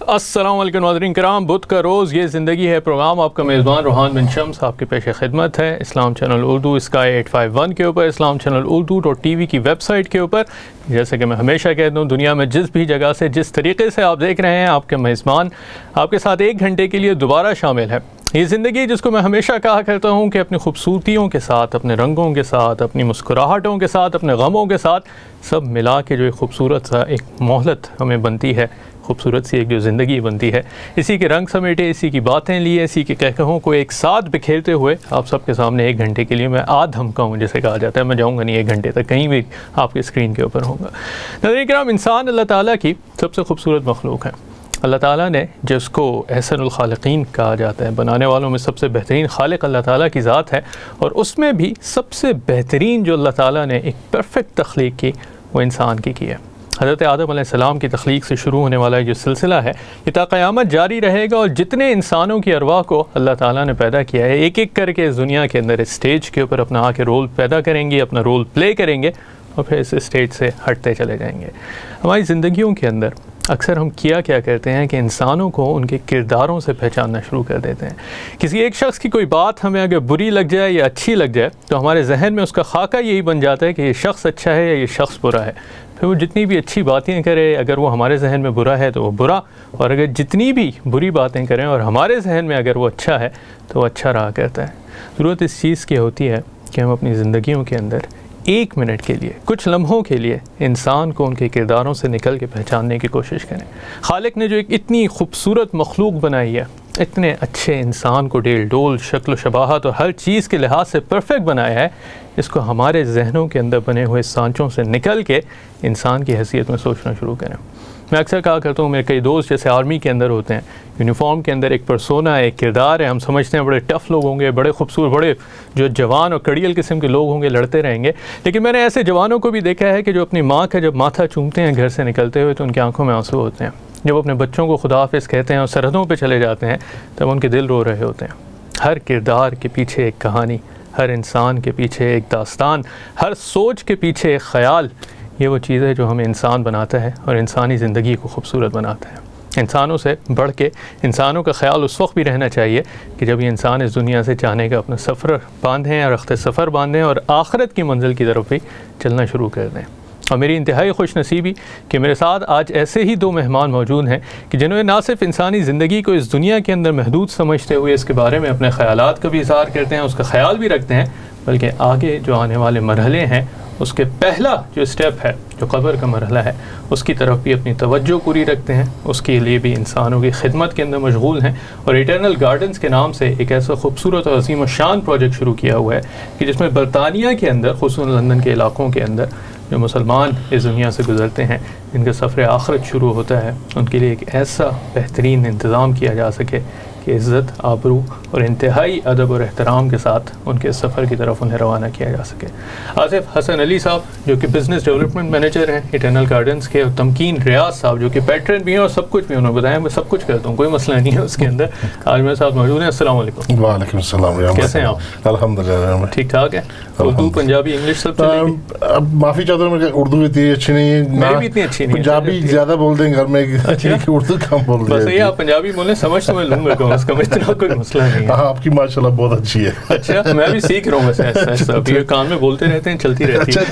अस्सलाम वालेकुम नाज़रीन किराम, बुध का रोज़ ये ज़िंदगी है प्रोग्राम आपका मेज़बान रोहान शम्स आपके पेश खिदमत है इस्लाम चैनल उर्दू स्काई 851 के ऊपर, इस्लाम चैनल urdu.tv की वेबसाइट के ऊपर। जैसे कि मैं हमेशा कहता हूँ, दुनिया में जिस भी जगह से जिस तरीके से आप देख रहे हैं, आपके मेज़बान आपके साथ 1 घंटे के लिए दोबारा शामिल है। ये ज़िंदगी जिसको मैं हमेशा कहा करता हूँ कि अपनी खूबसूरतियों के साथ, अपने रंगों के साथ, अपनी मुस्कुराहटों के साथ, अपने गमों के साथ सब मिला के जो एक खूबसूरत सा एक मोहलत हमें बनती है, खूबसूरत सी एक जो ज़िंदगी बनती है, इसी के रंग समेटे, इसी की बातें लिए, इसी के कहकहों को एक साथ बिखेरते हुए आप सबके सामने 1 घंटे के लिए मैं धमका हूँ, जैसे कहा जाता है। मैं जाऊँगा नहीं 1 घंटे तक, कहीं भी आपके स्क्रीन के ऊपर होगा। नाज़रीन किराम, इंसान अल्लाह ताला की सबसे खूबसूरत मखलूक है। अल्लाह ताला ने जिसको अहसनुल खालिकीन कहा जाता है, बनाने वालों में सबसे बेहतरीन खालिक अल्लाह ताला की ज़ात है, और उसमें भी सबसे बेहतरीन जो अल्लाह ताला ने एक परफेक्ट तख्लीक की वो इंसान की है। हज़रत आदम अलैहिस्सलाम की तख्लीक से शुरू होने वाला जो सिलसिला है ये ता क़यामत जारी रहेगा, और जितने इंसानों की अरवाह को अल्लाह ताला ने पैदा किया है, एक एक करके इस दुनिया के अंदर इस स्टेज के ऊपर अपना आके रोल पैदा करेंगे, अपना रोल प्ले करेंगे, और फिर इस स्टेज से हटते चले जाएंगे। हमारी ज़िंदगियों के अंदर अक्सर हम क्या करते हैं कि इंसानों को उनके किरदारों से पहचानना शुरू कर देते हैं। किसी एक शख्स की कोई बात हमें अगर बुरी लग जाए या अच्छी लग जाए, तो हमारे जहन में उसका खाका यही बन जाता है कि ये शख्स अच्छा है या ये शख्स बुरा है। फिर वो जितनी भी अच्छी बातें करे, अगर वो हमारे जहन में बुरा है तो वो बुरा, और अगर जितनी भी बुरी बातें करें और हमारे जहन में अगर वो अच्छा है तो वो अच्छा रहा करता है। ज़रूरत इस चीज़ की होती है कि हम अपनी ज़िंदगियों के अंदर 1 मिनट के लिए, कुछ लम्हों के लिए इंसान को उनके किरदारों से निकल के पहचानने की कोशिश करें। खालिक ने जो एक इतनी खूबसूरत मखलूक बनाई है, इतने अच्छे इंसान को डेल डोल, शक्ल शबाहत और हर चीज़ के लिहाज से परफेक्ट बनाया है, इसको हमारे जहनों के अंदर बने हुए सांचों से निकल के इंसान की हैसियत में सोचना शुरू करें। मैं अक्सर कहा करता हूँ, मेरे कई दोस्त जैसे आर्मी के अंदर होते हैं, यूनिफॉर्म के अंदर एक पर्सोना है, एक किरदार है, हम समझते हैं बड़े टफ़ लोग होंगे, बड़े खूबसूरत, बड़े जो जवान और कड़ियल किस्म के लोग होंगे, लड़ते रहेंगे। लेकिन मैंने ऐसे जवानों को भी देखा है कि जो अपनी माँ का जब माथा चूमते हैं घर से निकलते हुए, तो उनकी आंखों में आंसू होते हैं। जब अपने बच्चों को खुदा हाफिज़ कहते हैं और सरहदों पर चले जाते हैं, तब उनके दिल रो रहे होते हैं। हर किरदार के पीछे एक कहानी, हर इंसान के पीछे एक दास्तान, हर सोच के पीछे एक ख़याल। ये वो चीज़ है जो हमें इंसान बनाता है और इंसानी ज़िंदगी को खूबसूरत बनाता है। इंसानों से बढ़ के इंसानों का ख्याल उस वक्त भी रहना चाहिए कि जब ये इंसान इस दुनिया से जाने का अपना सफ़र बांधें और रख्ते सफ़र बांधें और आखिरत की मंजिल की तरफ भी चलना शुरू कर दें। और मेरी इंतहाई खुश नसीबी कि मेरे साथ आज ऐसे ही 2 मेहमान मौजूद हैं कि जिन्होंने ना सिर्फ इंसानी ज़िंदगी को इस दुनिया के अंदर महदूद समझते हुए इसके बारे में अपने ख़यालात का भी इज़हार करते हैं, उसका ख्याल भी रखते हैं, बल्कि आगे जो आने वाले मरहले हैं उसके पहला जो स्टेप है, जो कब्र का मरहला है, उसकी तरफ भी अपनी तवज्जो पूरी रखते हैं, उसके लिए भी इंसानों की खिदमत के अंदर मशगूल हैं। और इटर्नल गार्डन्स के नाम से एक ऐसा खूबसूरत और अज़ीम शान प्रोजेक्ट शुरू किया हुआ है कि जिसमें बरतानिया के अंदर, खुसूसन लंदन के इलाक़ों के अंदर जो मुसलमान इस दुनिया से गुज़रते हैं, जिनका सफ़र आखिरत शुरू होता है, उनके लिए एक ऐसा बेहतरीन इंतज़ाम किया जा सके कि इज़्ज़त, आबरू और इंतहाई अदब और एहतराम के साथ उनके सफ़र की तरफ उन्हें रवाना किया जा सके। आसिफ हसन अली साहब जो कि बिज़नेस डेवलपमेंट मैनेजर हैं इटर्नल गार्डन्स के, और तमकीन रियाज साहब जो कि पैट्रन भी हैं और सब कुछ भी, उन्होंने बताया मैं सब कुछ करता हूँ, कोई मसला नहीं है उसके अंदर। आज मेरे साथ मौजूद हैं। अस्सलाम वालेकुम। वालेकुम सलाम। कैसे हैं आप? अल्हम्दुलिल्लाह ठीक ठाक है। उर्दू, पंजाबी, इंग्लिश सब चलेगी? अब माफ़ी चाहता हूँ, मेरी उर्दू इतनी अच्छी नहीं है, मेरी भी इतनी अच्छी नहीं है, पंजाबी ज़्यादा बोल दें घर में, उर्दू कम बोल दें। बस ये आप पंजाबी बोलें, समझ तो मैं लूँगा कम अज़ कम, इतना कोई मसला नहीं है। हाँ, आपकी माशाल्लाह बहुत अच्छी है। अच्छा, मैं भी सीख रहा हूँ वैसे ऐसा, ये कान में बोलते रहते हैं, चलती रहती है।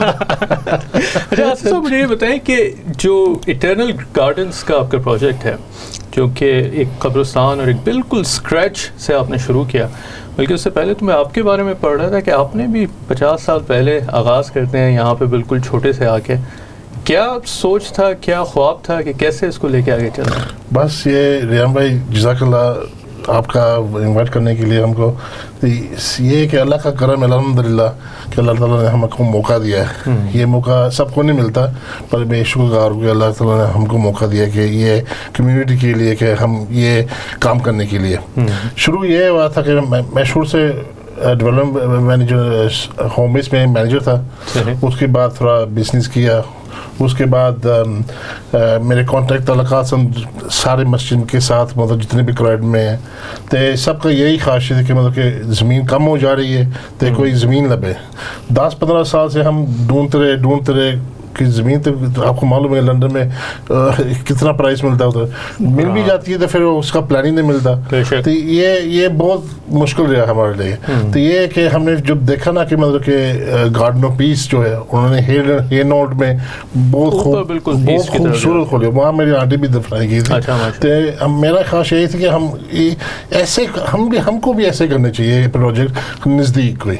अच्छा आसिफ साहब, मुझे ये बताएं कि जो इटर्नल गार्डन्स का आपका प्रोजेक्ट है, जो कि एक कब्रिस्तान और एक बिल्कुल स्क्रैच से आपने शुरू किया, बल्कि उससे पहले तो मैं आपके बारे में पढ़ रहा था कि आपने भी 50 साल पहले आगाज़ करते हैं यहाँ पे बिल्कुल छोटे से आके। क्या सोच था, क्या ख्वाब था कि कैसे इसको लेके आगे चलना? बस ये रियान भाई जज़ाकल्लाह आपका इनवाइट करने के लिए हमको, तो ये कि अल्लाह का करम अल्हम्दुलिल्लाह कि अल्लाह ताला ने हमको मौका दिया है। ये मौका सबको नहीं मिलता, पर मैं शुक्रगुज़ार हूँ कि अल्लाह ताला ने हमको मौका दिया कि ये कम्युनिटी के लिए कि हम ये काम करने के लिए। शुरू ये हुआ था कि मैं शुरू से डेवलपमेंट मैनेजर, होम बेस में मैनेजर था, उसके बाद थोड़ा बिजनेस किया, उसके बाद मेरे कॉन्टैक्ट तलक़ात सारे मस्जिद के साथ, मतलब जितने भी क्राइड में हैं, तो सबका यही ख्वाहिश है कि मतलब कि ज़मीन कम हो जा रही है तो कोई ज़मीन लगे। 10-15 साल से हम ढूंढते रहे कि ज़मीन तो आपको मालूम है लंदन में कितना प्राइस मिलता है, उधर मिल भी जाती है तो फिर उसका प्लानिंग नहीं मिलता। तो ये बहुत मुश्किल रहा हमारे लिए। तो ये कि हमने जब देखा ना कि मतलब कि गार्डन ऑफ पीस जो है उन्होंने हे नोट में बहुत खूबसूरत खोली, वहाँ मेरी आंटी भी दफनाई गई थी। तो मेरा ख्वाहिश यही थी कि हम ऐसे हमको भी ऐसे करने चाहिए प्रोजेक्ट नज़दीक कोई।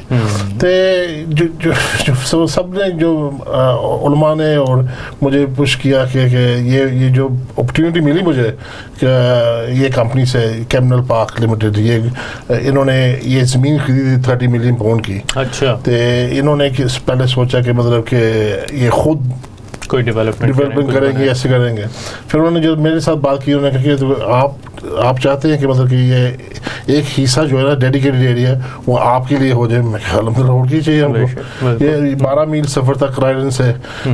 तो जो सब ने जो उलमा ने और मुझे पुश किया कि ये जो अपॉर्चुनिटी मिली मुझे ये कंपनी से कैमनल पार्क लिमिटेड, ये इन्होंने ये ज़मीन खरीदी थी 30 मिलियन पाउंड की। अच्छा। तो इन्होंने पहले सोचा कि मतलब कि ये खुद कोई डेवलपमेंट करेंगे, ऐसे करेंगे। फिर उन्होंने जो मेरे साथ बात की, उन्होंने कहा कि तो आप चाहते हैं कि मतलब कि ये एक हिस्सा जो है ना डेडिकेटेड एरिया वो आपके लिए हो जाए। मैं ख्याल में रोड की चाहिए हमको, ये 12 मील सफ़र तक क्राइडन से।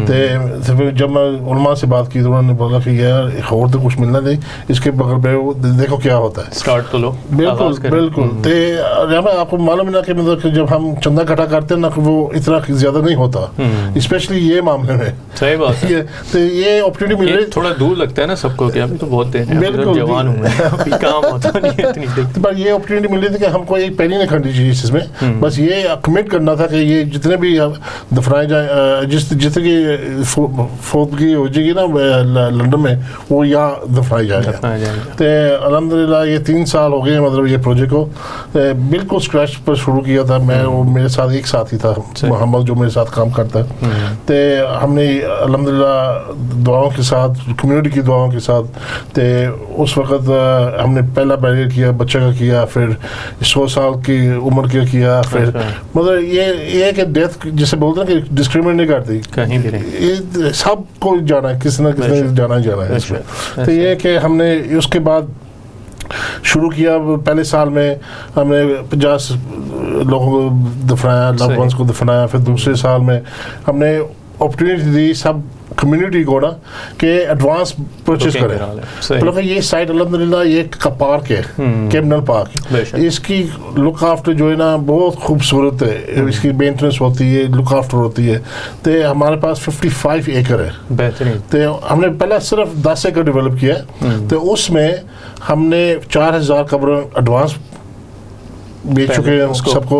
तो फिर जब मैं उलमा से बात की तो उन्होंने बोला कि यार और तो कुछ मिलना नहीं, इसके बगल पे देखो क्या होता है, स्टार्ट तो लो। बिल्कुल बिल्कुल। तो आपको मालूम है ना कि मतलब जब हम चंदा इकट्ठा करते हैं ना वो इतना ज़्यादा नहीं होता, स्पेशली ये मामले में। सही बात है। तो ये अपॉर्चुनिटी मिल रही, थोड़ा दूर लगता है ना सबको कि अभी तो बहुत देर है, बिल्कुल जवान हूं मैं, अभी काम होता नहीं है इतनी देर। पर ये अपॉर्चुनिटी मिल रही थी कि हमको एक पैनी नहीं खरीदनी चाहिए इसमें, बस ये कमिट करना था कि ये जितने भी दफनाए जाए, जितने की फौतगी हो जाएगी ना लंदन में वो यहाँ दफनाई जाएगा। तो अल्हम्दुलिल्लाह ये 3 साल हो गए मतलब ये प्रोजेक्ट को बिल्कुल स्क्रैच पर शुरू किया था मैं, वो मेरे साथ एक साथी था मोहम्मद जो मेरे साथ काम करता है। तो हमने अल्हम्दुलिल्लाह दुआओं के साथ, कम्युनिटी की दुआओं के साथ, तो उस वक़्त हमने पहला बैरियर किया बच्चे का किया, फिर 100 साल की उम्र का किया, फिर मतलब ये कि डेथ जिसे बोलते हैं कि डिस्क्रिमिनेट नहीं करती कहीं भी नहीं, ये सबको जाना है, किसी न किसी ने जाना ही जाना है इसमें। तो ये कि हमने उसके बाद शुरू किया, पहले साल में हमने 50 लोगों को दफनाया, लव वंस को दफनाया। फिर दूसरे साल में हमने अपॉर्चुनिटी दी सब कम्युनिटी को ना कि एडवांस परचेज करें। मतलब ये साइट अल्हम्दुलिल्लाह ये पार्क है, कैमनल पार्क, इसकी लुक आफ्टर जो है ना बहुत खूबसूरत है, इसकी मेंटेनेंस होती है, लुक आफ्टर होती है। तो हमारे पास 55 एकड़ है, बेहतरीन। तो हमने पहले सिर्फ 10 एकड़ डेवलप किया, तो उसमें हमने 4000 कब्र एडवांस बेच चुके हैं सबको,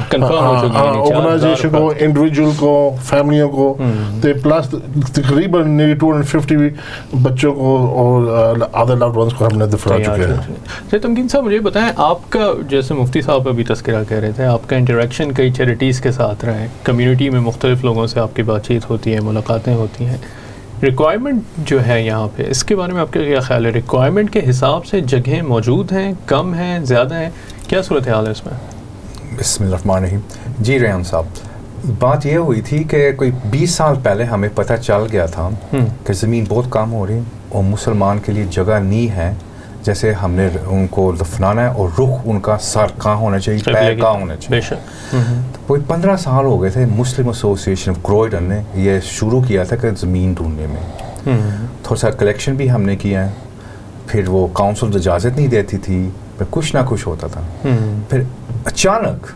ऑर्गेनाइजेशन को, इंडिविजुअल को, फैमिलियों को। तो प्लस तकरीबन 250 बच्चों को और अदर लव्ड वंस को हमने दफना चुके हैं। तमकीन साहब मुझे बताएं, आपका जैसे मुफ्ती साहब अभी तस्करा कह रहे थे, आपका इंटरेक्शन कई चैरिटीज़ के साथ रहा है, कम्युनिटी में मुख्तलिफ लोगों से आपकी बातचीत होती है, मुलाकातें होती हैं। रिक्वायरमेंट जो है यहाँ पे, इसके बारे में आपका क्या ख्याल है? रिक्वायरमेंट के हिसाब से जगहें मौजूद हैं, कम हैं, ज़्यादा हैं, क्या सूरत हाल है इसमें? बिस्मिल्लाहिर्रहमानिर्रहीम। जी रेहान साहब, बात यह हुई थी कि कोई 20 साल पहले हमें पता चल गया था कि ज़मीन बहुत कम हो रही और मुसलमान के लिए जगह नहीं है, जैसे हमने उनको दफनाना है और रुख उनका सर कहाँ होना चाहिए, पैर कहाँ होना चाहिए। तो कोई 15 साल हो गए थे, मुस्लिम एसोसिएशन क्रोइडन ने यह शुरू किया था कि ज़मीन ढूंढने में थोड़ा सा कलेक्शन भी हमने किया है, फिर वो काउंसिल इजाज़त नहीं देती थी, फिर कुछ ना कुछ होता था। फिर अचानक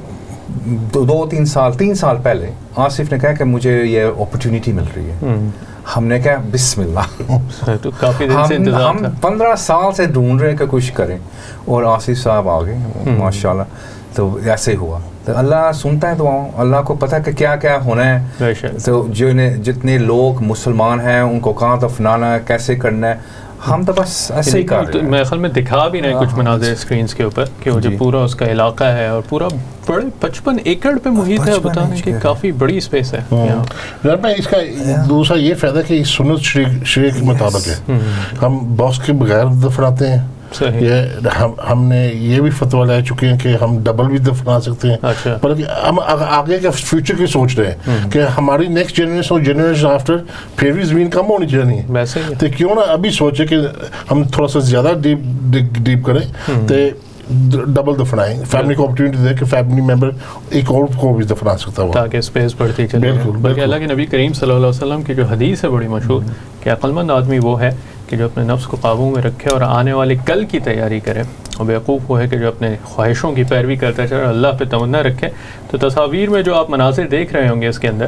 3 साल पहले आसिफ ने कहा कि मुझे ये अपॉर्चुनिटी मिल रही है। हमने कहा बिस्मिल्लाह, तो काफ़ी दिन से इंतज़ार हम 15 साल से ढूंढ रहे हैं कि कुछ करें, और आसिफ साहब आ गए माशाल्लाह। तो ऐसे हुआ, तो अल्लाह सुनता है दुआओं, अल्लाह को पता है कि क्या क्या होना है। तो जितने लोग मुसलमान हैं उनको कहाँ दफनाना है, कैसे करना है, हम तो बस ऐसे ही कर रहे हैं। मेरे ख्याल में दिखा भी रहे हैं कुछ मनाज़िर स्क्रीन्स के ऊपर कि वो जो पूरा उसका इलाका है और पूरा बड़े 55 एकड़ पे मुहित है, बताने की काफ़ी बड़ी स्पेस है यार। मैं इसका दूसरा ये फ़ायदा कि सुन्नत शरीयत के मुताबिक है, हम बॉक्स के बगैर दफनाते हैं। ये हमने ये भी फतवा ले चुके हैं कि हम डबल भी दफना सकते हैं। अच्छा। पर हम आगे के फ्यूचर की सोच रहे हैं कि हमारी नेक्स्ट जनरेशन और जनरेशन आफ्टर फिर भी ज़मीन कम होनी चाहिए, तो क्यों ना अभी सोचे कि हम थोड़ा सा ज़्यादा डीप करें, तो डबल दफनाएं, फैमिली को अपॉर्चुनिटी दे कि फैमिली मेंबर एक और को भी दफना सकता है, ताकि स्पेस बढ़ती चले। बिल्कुल। अल्लाह के नबी करीम सल्लल्लाहु अलैहि वसल्लम की जो हदीस है बड़ी मशहूर कि अक्लमंद आदमी वो है कि जो अपने नफ्स को काबू में रखे और आने वाले कल की तैयारी करे, और बेवकूफ़ वो है कि जो अपने ख्वाहिशों की पैरवी करता चले, अल्लाह पे तमन्ना रखे। तो तस्वीर में जो आप मनाज़िर देख रहे होंगे इसके अंदर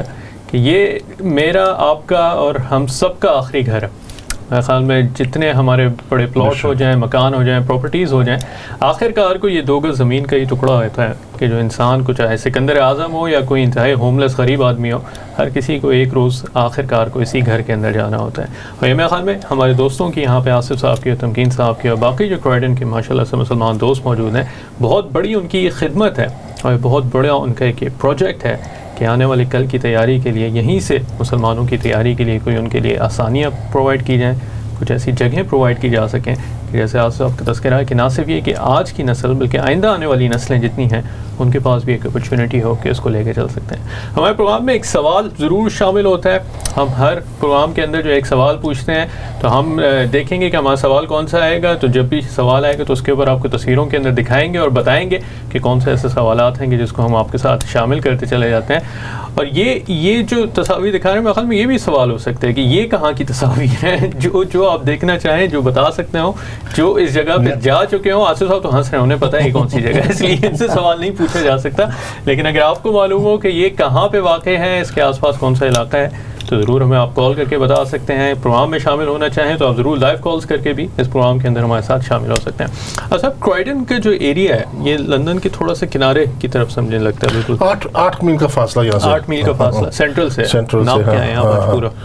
कि ये मेरा, आपका और हम सब का आखिरी घर है। मेरे ख्याल में जितने हमारे बड़े प्लॉट हो जाएं, मकान हो जाएं, प्रॉपर्टीज़ हो जाएं, आखिरकार को ये 2 गज ज़मीन का ही टुकड़ा होता है कि जो इंसान को, चाहे सिकंदर आज़म हो या कोई इंतहाई होमलेस गरीब आदमी हो, हर किसी को एक रोज़ आखिरकार को इसी घर के अंदर जाना होता है। और ये मेरे ख्याल में हमारे दोस्तों की, यहाँ पे आसिफ साहब की और तमकीन साहब की और बाकी जो क्रॉयडन के माशाल्लाह से मुसलमान दोस्त मौजूद हैं, बहुत बड़ी उनकी खिदमत है और बहुत बड़ा उनका एक प्रोजेक्ट है कि आने वाले कल की तैयारी के लिए, यहीं से मुसलमानों की तैयारी के लिए कोई उनके लिए आसानियाँ प्रोवाइड की जाएँ, कुछ ऐसी जगहें प्रोवाइड की जा सकें कि जैसे आज से आपका तस्करा है कि ना सिर्फ ये कि आज की नस्ल बल्कि आइंदा आने वाली नस्लें जितनी हैं उनके पास भी एक अपॉर्चुनिटी हो कि उसको लेके चल सकते हैं। हमारे प्रोग्राम में एक सवाल ज़रूर शामिल होता है। हम हर प्रोग्राम के अंदर जो एक सवाल पूछते हैं तो हम देखेंगे कि हमारा सवाल कौन सा आएगा, तो जब भी सवाल आएगा तो उसके ऊपर आपको तस्वीरों के अंदर दिखाएंगे और बताएंगे कि कौन से ऐसे सवालात हैं कि जिसको हम आपके साथ शामिल करते चले जाते हैं। और ये जो तस्वीर दिखा रहे हैं, मेरे ख्याल में ये भी सवाल हो सकते हैं कि ये कहाँ की तस्वीर है, जो आप देखना चाहें, जो बता सकते हो, जो इस जगह पे जा चुके हो। आसिफ साहब तो हंस रहे हैं, उन्हें पता है कौन सी जगह है, इसलिए इनसे सवाल नहीं पूछा जा सकता। लेकिन अगर आपको मालूम हो कि ये कहाँ पे वाक़ है, इसके आसपास कौन सा इलाका है, तो ज़रूर हमें आप कॉल करके बता सकते हैं। प्रोग्राम में शामिल होना चाहें तो आप ज़रूर लाइव कॉल्स करके भी इस प्रोग्राम के अंदर हमारे साथ शामिल हो सकते हैं। अच्छा, क्रॉयडन का जो एरिया है ये लंदन के थोड़ा सा किनारे की तरफ समझने लगता है, बिल्कुल 8 मील का फासला यहाँ से। 8 मील का फासला सेंट्रल से। नाप क्या है यहाँ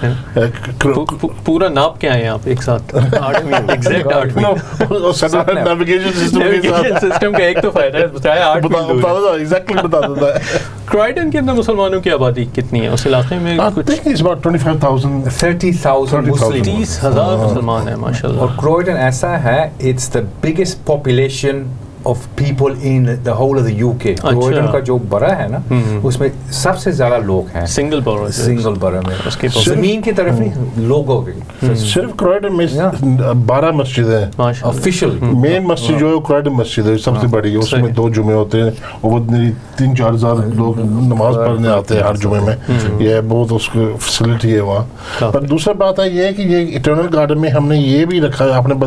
पर? पूरा नाप क्या है यहाँ पे एक साथ? 8 मील, एग्जैक्ट 8 मील। नेविगेशन सिस्टम का एक तो फायदा है, बताया 8 मील एग्जैक्टली बता देता है। क्रॉयडन के अंदर मुसलमानों की आबादी कितनी है उस इलाके में? कुछ 25,000 30,000 मुस्लिम, 30,000 मुसलमान है माशाल्लाह। और क्रॉयडन ऐसा है, it's the biggest population of people in the whole of the UK। Croydon का जो बरा है ना, उसमें सबसे ज्यादा लोग हैं सिंगल बरा में। उसके जमीन की तरफ नहीं, लोग हो गए। सिर्फ क्रॉयडन में 12 मस्जिद है ऑफिशियल। मेन मस्जिद जो है क्रॉयडन मस्जिद है, सबसे बड़ी है। उसमें 2 जुमे होते हैं और वो 3-4 हज़ार लोग नमाज पढ़ने आते हैं हर जुमे में। ये बहुत उसकी फैसिलिटी है वहाँ। पर दूसरा बात है ये कि ये इटर्नल गार्डन में हमने ये भी रखा है, आपने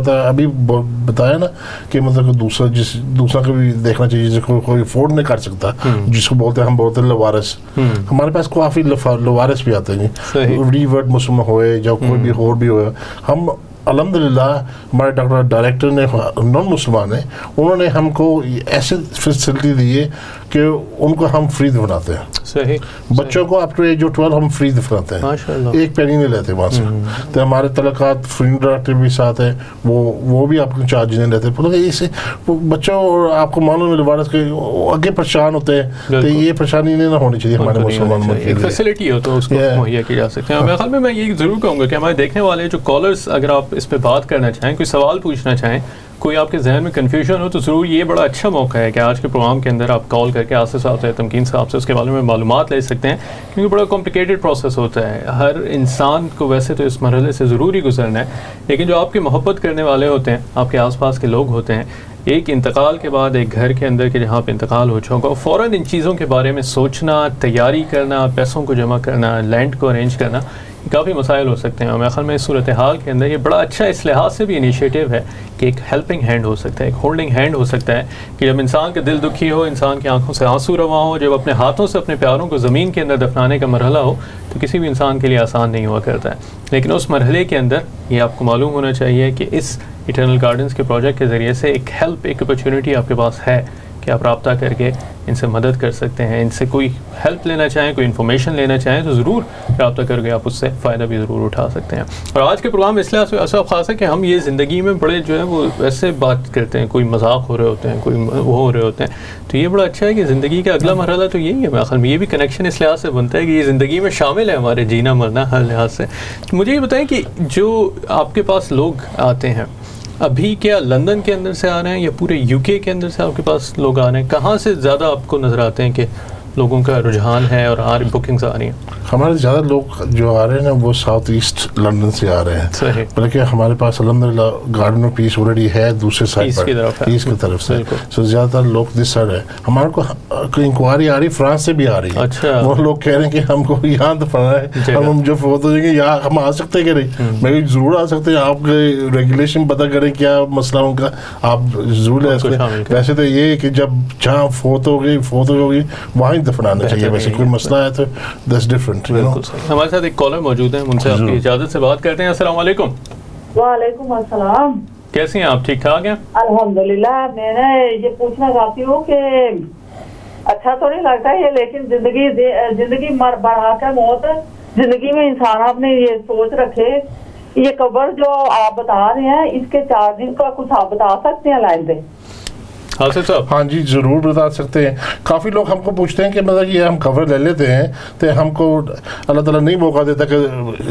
बताया ना कि मतलब दूसरा को भी देखना चाहिए जिसको कोई अफोर्ड नहीं कर सकता, जिसको बोलते हैं, हम बोलते हैं लवारिस। हमारे पास काफ़ी लवारिस भी आते हैं, रीवर्ड मुस्लिम होए या कोई भी और भी होए। हम अल्हम्दुलिल्लाह हमारे डॉक्टर डायरेक्टर ने, नॉन मुसलमान है, उन्होंने हमको ऐसे फैसिलिटी दी है कि उनको हम फ्री बनाते हैं। सही। बच्चों को अप टू एज 12 हम फ्री बनाते हैं, एक पेनी नहीं लेते वहाँ से। तो हमारे तलकात फ्री डायरेक्टर भी साथ है, वो भी आपको चार्ज नहीं लेते। मतलब इससे बच्चों और आपको मालूम है वायरस के आगे परेशान होते हैं, तो ये परेशानी नहीं होनी चाहिए हमारे मुसलमानों में। एक फैसिलिटी हो तो उसको मुहैया की जा सकते हैं। मेरे ख्याल में मैं ये ज़रूर कहूँगा कि हमारे देखने वाले जो कॉलर्स, अगर आप इस पर बात करना चाहें, कोई सवाल पूछना चाहें, कोई आपके जहन में कन्फ्यूजन हो, तो ज़रूर ये बड़ा अच्छा मौका है कि आज के प्रोग्राम के अंदर आप कॉल करके आसिफ साहब से, तमकीन साहब से उसके बारे में मालूमात ले सकते हैं, क्योंकि बड़ा कॉम्प्लिकेटेड प्रोसेस होता है। हर इंसान को वैसे तो इस मरहले से ज़रूर ही गुजरना है, लेकिन जो आपकी मोहब्बत करने वाले होते हैं, आपके आसपास के लोग होते हैं, एक इंतकाल के बाद एक घर के अंदर के जहाँ पे इंतकाल हो चुका, फ़ौरन इन चीज़ों के बारे में सोचना, तैयारी करना, पैसों को जमा करना, लैंड को अरेंज करना, काफ़ी मसाइल हो सकते हैं। और मेरे ख्याल में इस सूरत हाल के अंदर ये बड़ा अच्छा इस लिहाज से भी इनिशिएटिव है कि एक हेल्पिंग हैंड हो सकता है, एक होल्डिंग हैंड हो सकता है कि जब इंसान का दिल दुखी हो, इंसान की आंखों से आंसू रवा हो, जब अपने हाथों से अपने प्यारों को ज़मीन के अंदर दफनाने का मरहला हो, तो किसी भी इंसान के लिए आसान नहीं हुआ करता है। लेकिन उस मरहले के अंदर ये आपको मालूम होना चाहिए कि इस इटर्नल गार्डन्स के प्रोजेक्ट के ज़रिए से एक हेल्प, एक अपॉर्चुनिटी आपके पास है कि आप रब्ता करके इनसे मदद कर सकते हैं। इनसे कोई हेल्प लेना चाहें, कोई इन्फॉर्मेशन लेना चाहें, तो ज़रूर रब्ता करके आप उससे फ़ायदा भी ज़रूर उठा सकते हैं। और आज के प्रोग्राम इसलिए ऐसा ख़ास है कि हम ये ज़िंदगी में बड़े जो है वो वैसे बात करते हैं, कोई मजाक हो रहे होते हैं, कोई वो हो रहे होते हैं, तो ये बड़ा अच्छा है कि ज़िंदगी का अगला मरहला तो यही है। मेरे ख्याल में ये भी कनेक्शन इस लिहाज से बनता है कि ये ज़िंदगी में शामिल है, हमारे जीना मरना हर लिहाज से। तो मुझे ये बताएं कि जो आपके पास लोग आते हैं अभी, क्या लंदन के अंदर से आ रहे हैं या पूरे यूके के अंदर से आपके पास लोग आ रहे हैं? कहाँ से ज़्यादा आपको नज़र आते हैं कि लोगों का रुझान है और बुकिंग्स आ रही हैं? हमारे ज़्यादा लोग जो आ रहे हैं ना वो साउथ ईस्ट लंदन से आ रहे हैं। सही। बल्कि हमारे पास अल्हम्दुलिल्लाह गार्डन ऑफ पीस ऑलरेडी है दूसरे साइड पर, ईस्ट की तरफ से। सो ज़्यादातर लोग दिस साइड है। हमारे को इंक्वायरी आ रही फ्रांस से भी आ रही है। अच्छा। वो लोग कह रहे हैं कि हमको यहाँ दफनाना है, हम जो फोत हो जाएंगे यहाँ हम आ सकते हैं कि नहीं? मैं ज़रूर आ सकते हैं, आप रेगुलेशन पता करें क्या मसला उनका, आप ज़रूर है। वैसे तो ये कि जब जहाँ फोत होगी वहाँ ही दफनाना चाहिए। वैसे कोई मसला है तो दैट्स डिफरेंट। हमारे साथ एक कॉलर मौजूद है, उनसे आपकी इजाज़त से बात करते हैं। अस्सलाम वालेकुम। वालेकुम अस्सलाम। कैसी हैं आप? ठीक ठाक हैं? अल्हम्दुलिल्लाह। मैंने ये पूछना चाहती हूँ कि अच्छा तो नहीं लगता ये, लेकिन जिंदगी बढ़ा कर मौत, जिंदगी में इंसान अपने ये सोच रखे, ये कब्र जो आप बता रहे हैं इसके चार्जिंग का कुछ आप बता सकते हैं लाइन पे? हाँ जी ज़रूर बता सकते हैं। काफ़ी लोग हमको पूछते हैं कि मतलब ये हम कवर ले लेते हैं तो हमको अल्लाह ताला नहीं मौका देता कि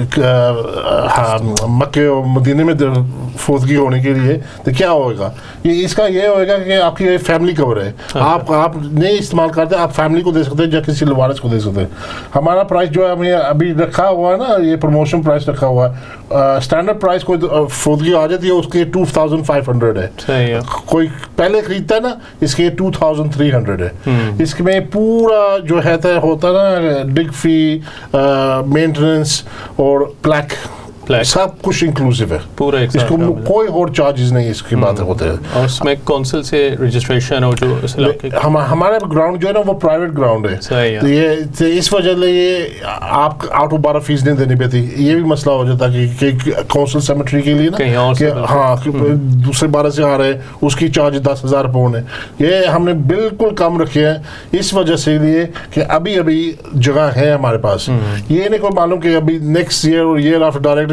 मक्के और मदीने में फोतगी होने के लिए, तो क्या होगा? ये इसका ये होएगा कि आपकी फैमिली कवर है। आप नहीं इस्तेमाल करते, आप फैमिली को दे सकते हैं या किसी वारिस को दे सकते हैं। हमारा प्राइस जो है हमें अभी रखा हुआ है ना, ये प्रमोशन प्राइस रखा हुआ है। स्टैंडर्ड प्राइस कोई फोतगी आ जाती है उसके 2500 है। कोई पहले खरीदता है ना, इसके 2300 है। इसमें पूरा जो है होता है ना, डिग फी, मेंटेनेंस और प्लैक सब कुछ इंक्लूसिव है पूरा। इसको कोई और चार्जेस नहीं इसके बात होते हैं। और इसमें काउंसिल से रजिस्ट्रेशन और जो इस इलाके हमारा ग्राउंड जो है ना वो प्राइवेट ग्राउंड है। तो ये इस वजह से ये आप 8-12 फीस नहीं देनी पड़ती। ये भी मसला हो जाता कि काउंसिल सेमेट्री के लिए ना, हाँ दूसरे 12 से आ रहे हैं, उसकी चार्ज 10,000 पाउंड है। ये हमने बिल्कुल कम रखे हैं इस वजह से लिए कि अभी जगह है हमारे पास। ये नहीं कोई मालूम कि अभी नेक्स्ट ईयर और ईयर आफ्टर डायरेक्ट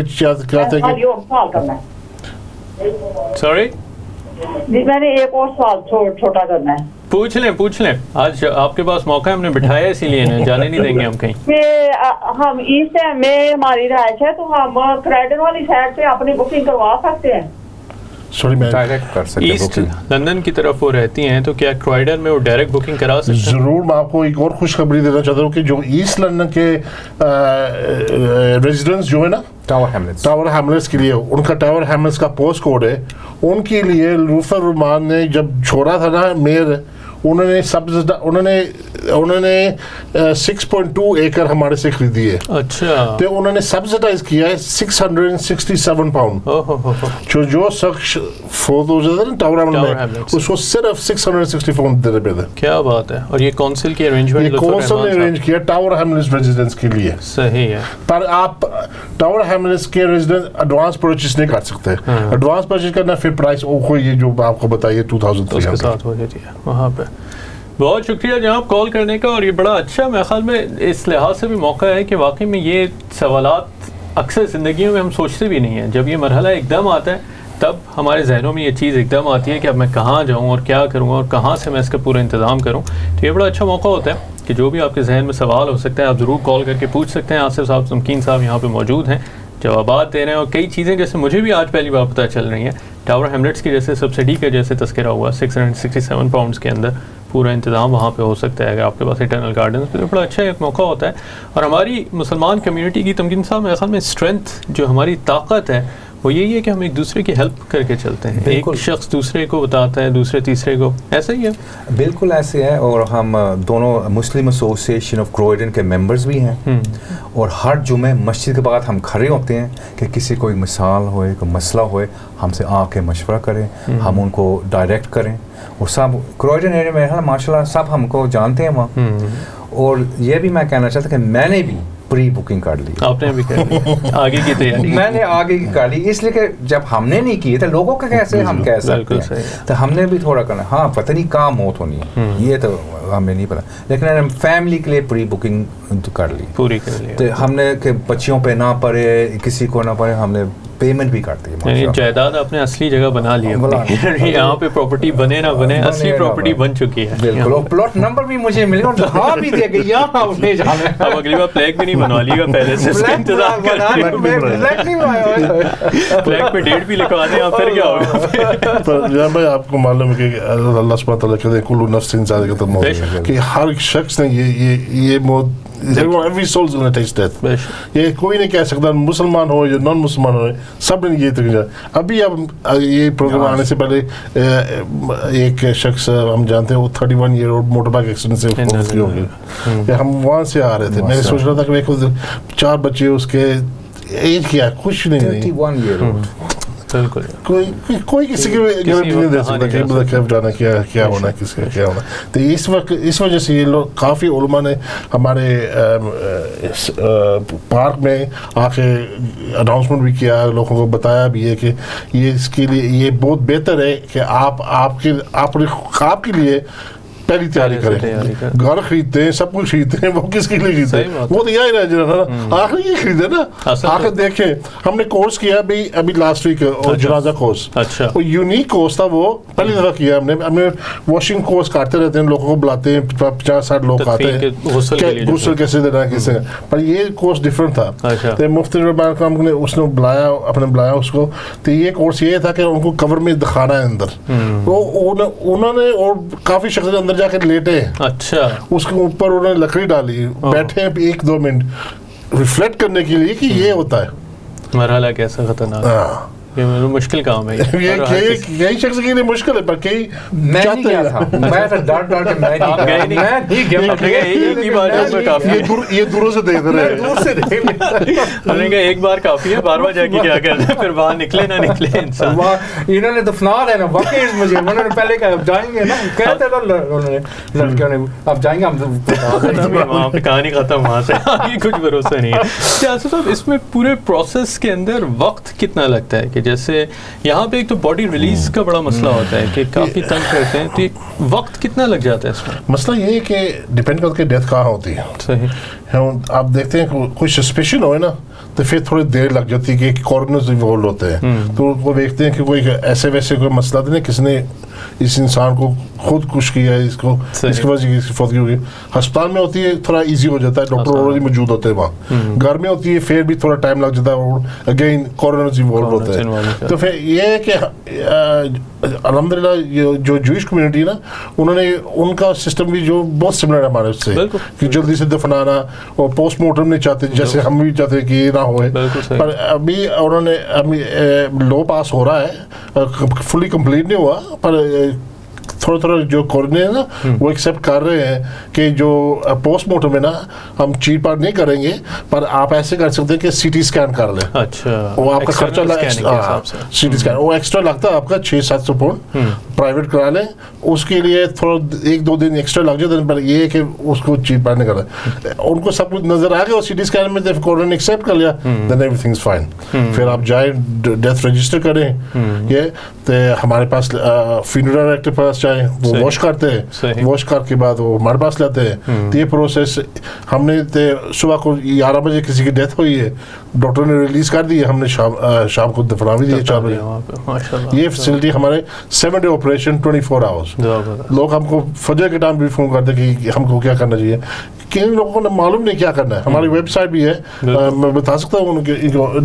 सॉरी जी, मैंने एक और सवाल छोटा करना है। पूछ लें आज आपके पास मौका है, हमने बिठाया इसीलिए ना, जाने नहीं देंगे हम कहीं। हम ईस्ट में हमारी रहायश है तो हम क्राइडन वाली साइड से अपनी बुकिंग करवा सकते हैं? सॉरी मैं डायरेक्ट कर सकते हैं। ईस्ट लंदन की तरफ वो रहती हैं तो क्या क्राइडन में वो डायरेक्ट बुकिंग करा सकते हैं? ज़रूर। मैं आपको एक और खुशखबरी देना चाहता हूँ कि जो ईस्ट लंदन के रेजिडेंट्स जो है ना, टावर हैमलेट्स के लिए, उनका टावर हैमलेट्स का पोस्ट कोड है। उनके लिए लूथर रुमान ने जब छोड़ा था ना मेयर, उन्होंने 6.2 एकड़ हमारे से खरीदी है। अच्छा। तो उन्होंने सब्सिडाइज किया है 667 पाउंड। जो शख्स फोत हो जाता है ना टावर में, उसको सिर्फ 660 पाउंड देने पे थे। क्या बात है। और ये काउंसिल की अरेंजमेंट, ये काउंसिल ने अरेंज किया टावर हैमलेट्स रेजिडेंट्स के लिए। सही है। पर आप टावर हैमलेट्स के रेजिडेंट एडवांस परचेज नहीं कर सकते। एडवांस परचेज करना फिर प्राइस वो ये जो आपको बताइए 2300 के साथ हो जाती है वहाँ पे। बहुत शुक्रिया जनाब कॉल करने का। और ये बड़ा अच्छा मेरे ख्याल में इस लिहाज से भी मौका है कि वाकई में ये सवालात अक्सर ज़िंदगी में हम सोचते भी नहीं हैं। जब ये मरहला एकदम आता है तब हमारे जहनों में ये चीज़ एकदम आती है कि अब मैं कहाँ जाऊँ और क्या करूँ और कहाँ से मैं इसका पूरा इंतज़ाम करूँ। तो ये बड़ा अच्छा मौका होता है कि जो भी आपके जहन में सवाल हो सकते हैं आप ज़रूर कॉल करके पूछ सकते हैं। आसिफ साहब, तमकीन साहब यहाँ पे मौजूद हैं, जवाबात दे रहे हैं। और कई चीज़ें जैसे मुझे भी आज पहली बार पता चल रही हैं, टावर हैमलेट्स की जैसे सब्सिडी का जैसे तस्करा हुआ 667 पाउंड्स के अंदर पूरा इंतज़ाम वहाँ पे हो सकता है अगर आपके पास इटर्नल गार्डन। तो बड़ा अच्छा एक मौका होता है। और हमारी मुसलमान कम्युनिटी की, तमकीन साहब, मेरे ख्याल में स्ट्रेंथ जो हमारी ताकत है वो यही है कि हम एक दूसरे की हेल्प करके चलते हैं। एक शख्स दूसरे को बताता है, दूसरे तीसरे को, ऐसा ही है। बिल्कुल ऐसे है। और हम दोनों मुस्लिम एसोसिएशन ऑफ क्रोइडन के मेंबर्स भी हैं। और हर जुमे मस्जिद के बाद हम खड़े होते हैं कि किसी कोई मिसाल होए, कोई मसला होए, हमसे आके मशवरा करें, हम उनको डायरेक्ट करें। और सब क्रोइडन एरिया में है माशाल्लाह सब हमको जानते हैं वहाँ। और ये भी मैं कहना चाहता कि मैंने भी प्री बुकिंग कर ली। आपने भी कर ली आगे की तैयारी? मैंने आगे की कर ली, इसलिए कि जब हमने नहीं की तो लोगों का कैसे हम कह सकते हैं। तो हमने भी थोड़ा करना। हाँ, पता नहीं कहाँ मौत होनी है ये तो हमें नहीं पता, लेकिन हम फैमिली के लिए प्री बुकिंग कर ली, पूरी कर ली। तो हमने के बच्चियों पे ना पड़े, किसी को ना पड़े, हमने पेमेंट भी करती है। जायदाद अपने असली जगह बना ली है। यहाँ पे प्रॉपर्टी बने ना बने, असली प्रॉपर्टी बन चुकी है। बिल्कुल। और प्लॉट नंबर भी मुझे मिले और हाँ भी दिया गया। आपने जाना अब अगली बार फ्लैग भी नहीं बनवा लिएगा पहले से, इंतजार फ्लैग पे डेट भी लिखवा दें, फिर क्या होगा? तो भाई आपको मालूम है कि अल्लाह सुब्हानहू तआला कहते हैं कुल्लु नफ्सिन ज़ाइक़ातुल मौत, कि हर शख्स ने ये मौत, every soul is going to taste death। ये कोई नहीं कह सकता, मुसलमान हो या नॉन मुसलमान हो, सब ने ये तक। अभी अब ये प्रोग्राम आने से पहले एक शख्स हम जानते हैं वो 31 year old motor bike accident से मौत हो गई। हम वहाँ से आ रहे थे, मैं सोच रहा था कि 4 बच्चे, उसके एज क्या, कुछ नहीं। 31 ईयर ओल्ड कोई किसी की गारंटी नहीं दे सकता कि मतलब कब जाना क्या होना किसका क्या होना। तो इस वजह से ये लोग काफ़ी उलमा ने हमारे पार्क में आके अनाउंसमेंट भी किया, लोगों को बताया भी है कि ये इसके लिए ये बहुत बेहतर है कि आपके लिए पहली तैयारी करें। घर खरीदते हैं, सब कुछ खरीदते हैं, वो किसके लिए खरीदते हैं? वो तो यही रह आखिर ये खरीदे ना। आखिर देखें, हमने कोर्स किया अभी लास्ट वीक और जनाजा कोर्स, अच्छा वो यूनिक कोर्स था, वो पहली दफा किया हमने वॉशिंग कोर्स काटते रहते हैं, लोगों को बुलाते हैं, 50-60 लोग आते हैं गुस्ल कैसे देना है किसे, पर ये कोर्स डिफरेंट था। तो मुफ्ती ने उसने बुलाया उसको, तो ये कोर्स ये था कि उनको कवर में दिखाना है अंदर, तो उन्होंने और काफी शख्स अंदर जाकर लेटे, अच्छा उसके ऊपर उन्होंने लकड़ी डाली, बैठे 1-2 मिनट रिफ्लेक्ट करने के लिए कि ये होता है मरहला कैसा खतरनाक, ये मुश्किल काम है। यही शख्स के लिए मुश्किल है, पर कई मैं नहीं गया था, मैं तो डर के मैं नहीं गया। एक ही बार काफी, ये दूरों से देख रहे हैं, दूर से देख हमने कहा एक बार काफी है, बार जाके क्या करना है, फिर बाहर निकले ना निकले इंसान। इन्होंने दफना देना वाकई मुझे, उन्होंने पहले कहा जाएंगे ना, कहते उन्होंने लड़कियों ने अब जाएंगे हम, वहाँ पे कहानी खत्म, वहाँ से आगे कुछ भरोसा नहीं है। सियासत साहब, इसमें पूरे प्रोसेस के अंदर वक्त कितना लगता है? कि जैसे यहाँ पे एक तो बॉडी रिलीज का बड़ा मसला होता है कि काफ़ी तंग करते हैं, तो वक्त कितना लग जाता है इसमें? मसला ये है कि डिपेंड करता है डेथ कहाँ होती है। सही, आप देखते हैं कोई सस्पेशन हो ना, तो फिर थोड़ी देर लग जाती है कि कॉर्नर्स इन्वॉल्व होते हैं, तो वो देखते हैं कि कोई ऐसे वैसे कोई मसला तो नहीं, किसने इस इंसान को खुद कुछ किया, इसकी वजह से फौत होगी। अस्पताल में होती है थोड़ा इजी हो जाता है, डॉक्टर ऑलरेडी मौजूद होते हैं वहाँ। घर में होती है फिर भी थोड़ा टाइम लग जाता है, और अगेन कॉर्नर्स इन्वॉल्व होते हैं। तो फिर ये है कि अल्हम्दुलिल्लाह जो जूइश कम्युनिटी है ना, उन्होंने उनका सिस्टम भी जो बहुत सिमिलर है हमारे उससे, कि जल्दी से दफनाना, और पोस्टमार्टम नहीं चाहते जैसे हम भी चाहते कि ये ना होए। पर अभी उन्होंने लॉ पास हो रहा है, फुली कंप्लीट नहीं हुआ, पर थोड़ा जो कॉर्नर है ना, वो एक्सेप्ट कर रहे हैं कि जो पोस्टमार्टम है ना, हम चीट पाट नहीं करेंगे, पर आप ऐसे कर सकते हैं कि सीटी स्कैन कर लें। अच्छा, वो आपका खर्चा सीटी स्कैन वो एक्स्ट्रा लगता है आपका 600-700 पाउंड, प्राइवेट करा लें, उसके लिए थोड़ा 1-2 दिन एक्स्ट्रा लग जाते हैं, पर ये है कि उसको चीट पाट नहीं कर रहे। उनको सब कुछ नजर आ गया, और सीटी स्कैन में कॉर्नर ने एक्सेप्ट कर लिया, देन एवरीथिंग इज फाइन। फिर आप जाए डेथ रजिस्टर करें, ये तो हमारे पास फ्यूनरल डायरेक्टर के पास जाए, वो वॉश करते हैं, वॉश करके बाद वो हमारे पास लाते हैं। तो ये प्रोसेस हमने सुबह को 11 बजे किसी की डेथ हुई है, डॉक्टर ने रिलीज कर दी है, हमने शाम को दफना भी दिया 4 बजे। ये फैसिलिटी हमारे 7 डे ऑपरेशन 24 आवर्स। लोग हमको फजर के टाइम भी फोन करते कि हमको क्या करना चाहिए, किन लोगों ने मालूम नहीं क्या करना है। हमारी वेबसाइट भी है, मैं बता सकता हूँ उनके,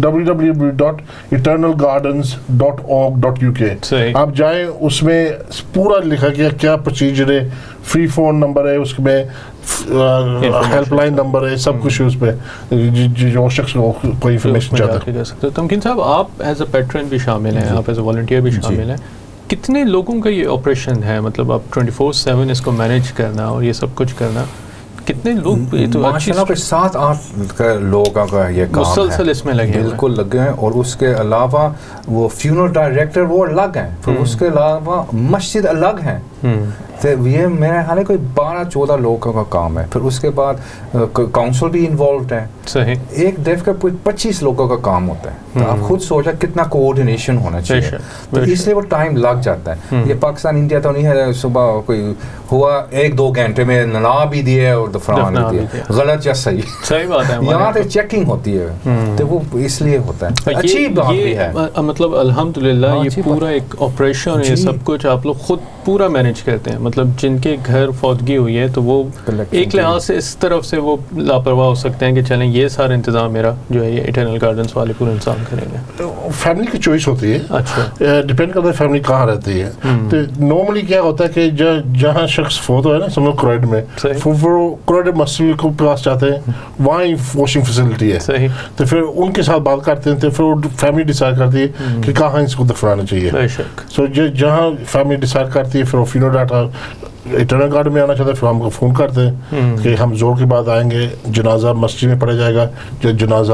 www.eternalgardens.org.uk। आप जाएं, उसमें पूरा लिखा गया क्या प्रोसीजर है, फ्री फोन नंबर है, उसमें हेल्पलाइन नंबर है, सब कुछ है उस पर, जो शख्स कोई इन्फॉर्मेशन चाहता है। तमकीन साहब, आप एज अ पैट्रन भी शामिल हैं, आप एज अ वॉलंटियर भी शामिल हैं, कितने लोगों का ये ऑपरेशन है? मतलब आप 24/7 इसको मैनेज करना और ये सब कुछ करना, कितने लोग? तो माशाल्लाह पे 7-8 लोगों का ये काम मुसलसल है, इसमें लगे बिल्कुल लगे हैं। और उसके अलावा वो फ्यूनरल डायरेक्टर वो अलग हैं, फिर उसके अलावा मस्जिद अलग हैं, तो ये मेरे ख्याल है कोई 12-14 लोगों का काम है। फिर उसके बाद काउंसिल भी इन्वॉल्व है। सही, एक डेफ का 25 लोगों का काम होता है, तो आप खुद सोचा कितना कोऑर्डिनेशन होना चाहिए, तो इसलिए वो टाइम लग जाता है। ये पाकिस्तान इंडिया तो नहीं है, सुबह कोई हुआ 1-2 घंटे में नला भी दिए और दफना भी दिए, गलत या सही बात है। यहाँ पे चेकिंग होती है, तो वो इसलिए होता है। अच्छी बात भी है, मतलब अल्हम्दुलिल्लाह ये पूरा एक ऑपरेशन, ये सब कुछ आप लोग खुद पूरा मैनेज करते हैं। मतलब जिनके घर फौतगी हुई है, तो वो एक लिहाज से इस तरफ से वो लापरवाह हो सकते हैं कि चलें ये सारा इंतजाम मेरा जो है ये इटर्नल गार्डन्स वाले पूरे इंसान करेंगे। फैमिली की चॉइस होती है, अच्छा डिपेंड करता है फैमिली कहाँ रहती है। तो नॉर्मली क्या होता है कि जहाँ शख्स फोत हो है ना, समझो क्रोइड में, क्रोइड मस्जिद के पास जाते हैं, वहाँ ही वॉशिंग फैसिलिटी है। सही, तो फिर उनके साथ बात करते हैं, तो फिर फैमिली डिसाइड करती है कि कहाँ इसको दफनाना चाहिए। सो जहाँ फैमिली डिसाइड करती है, फिर फ्यूनरल डाटा इटर्नल गार्डन में आना चाहते हैं, फिर हमको फ़ोन करते हैं कि हम जोर के बाद आएंगे, जनाजा मस्जिद में पढ़ा जाएगा, जब जनाजा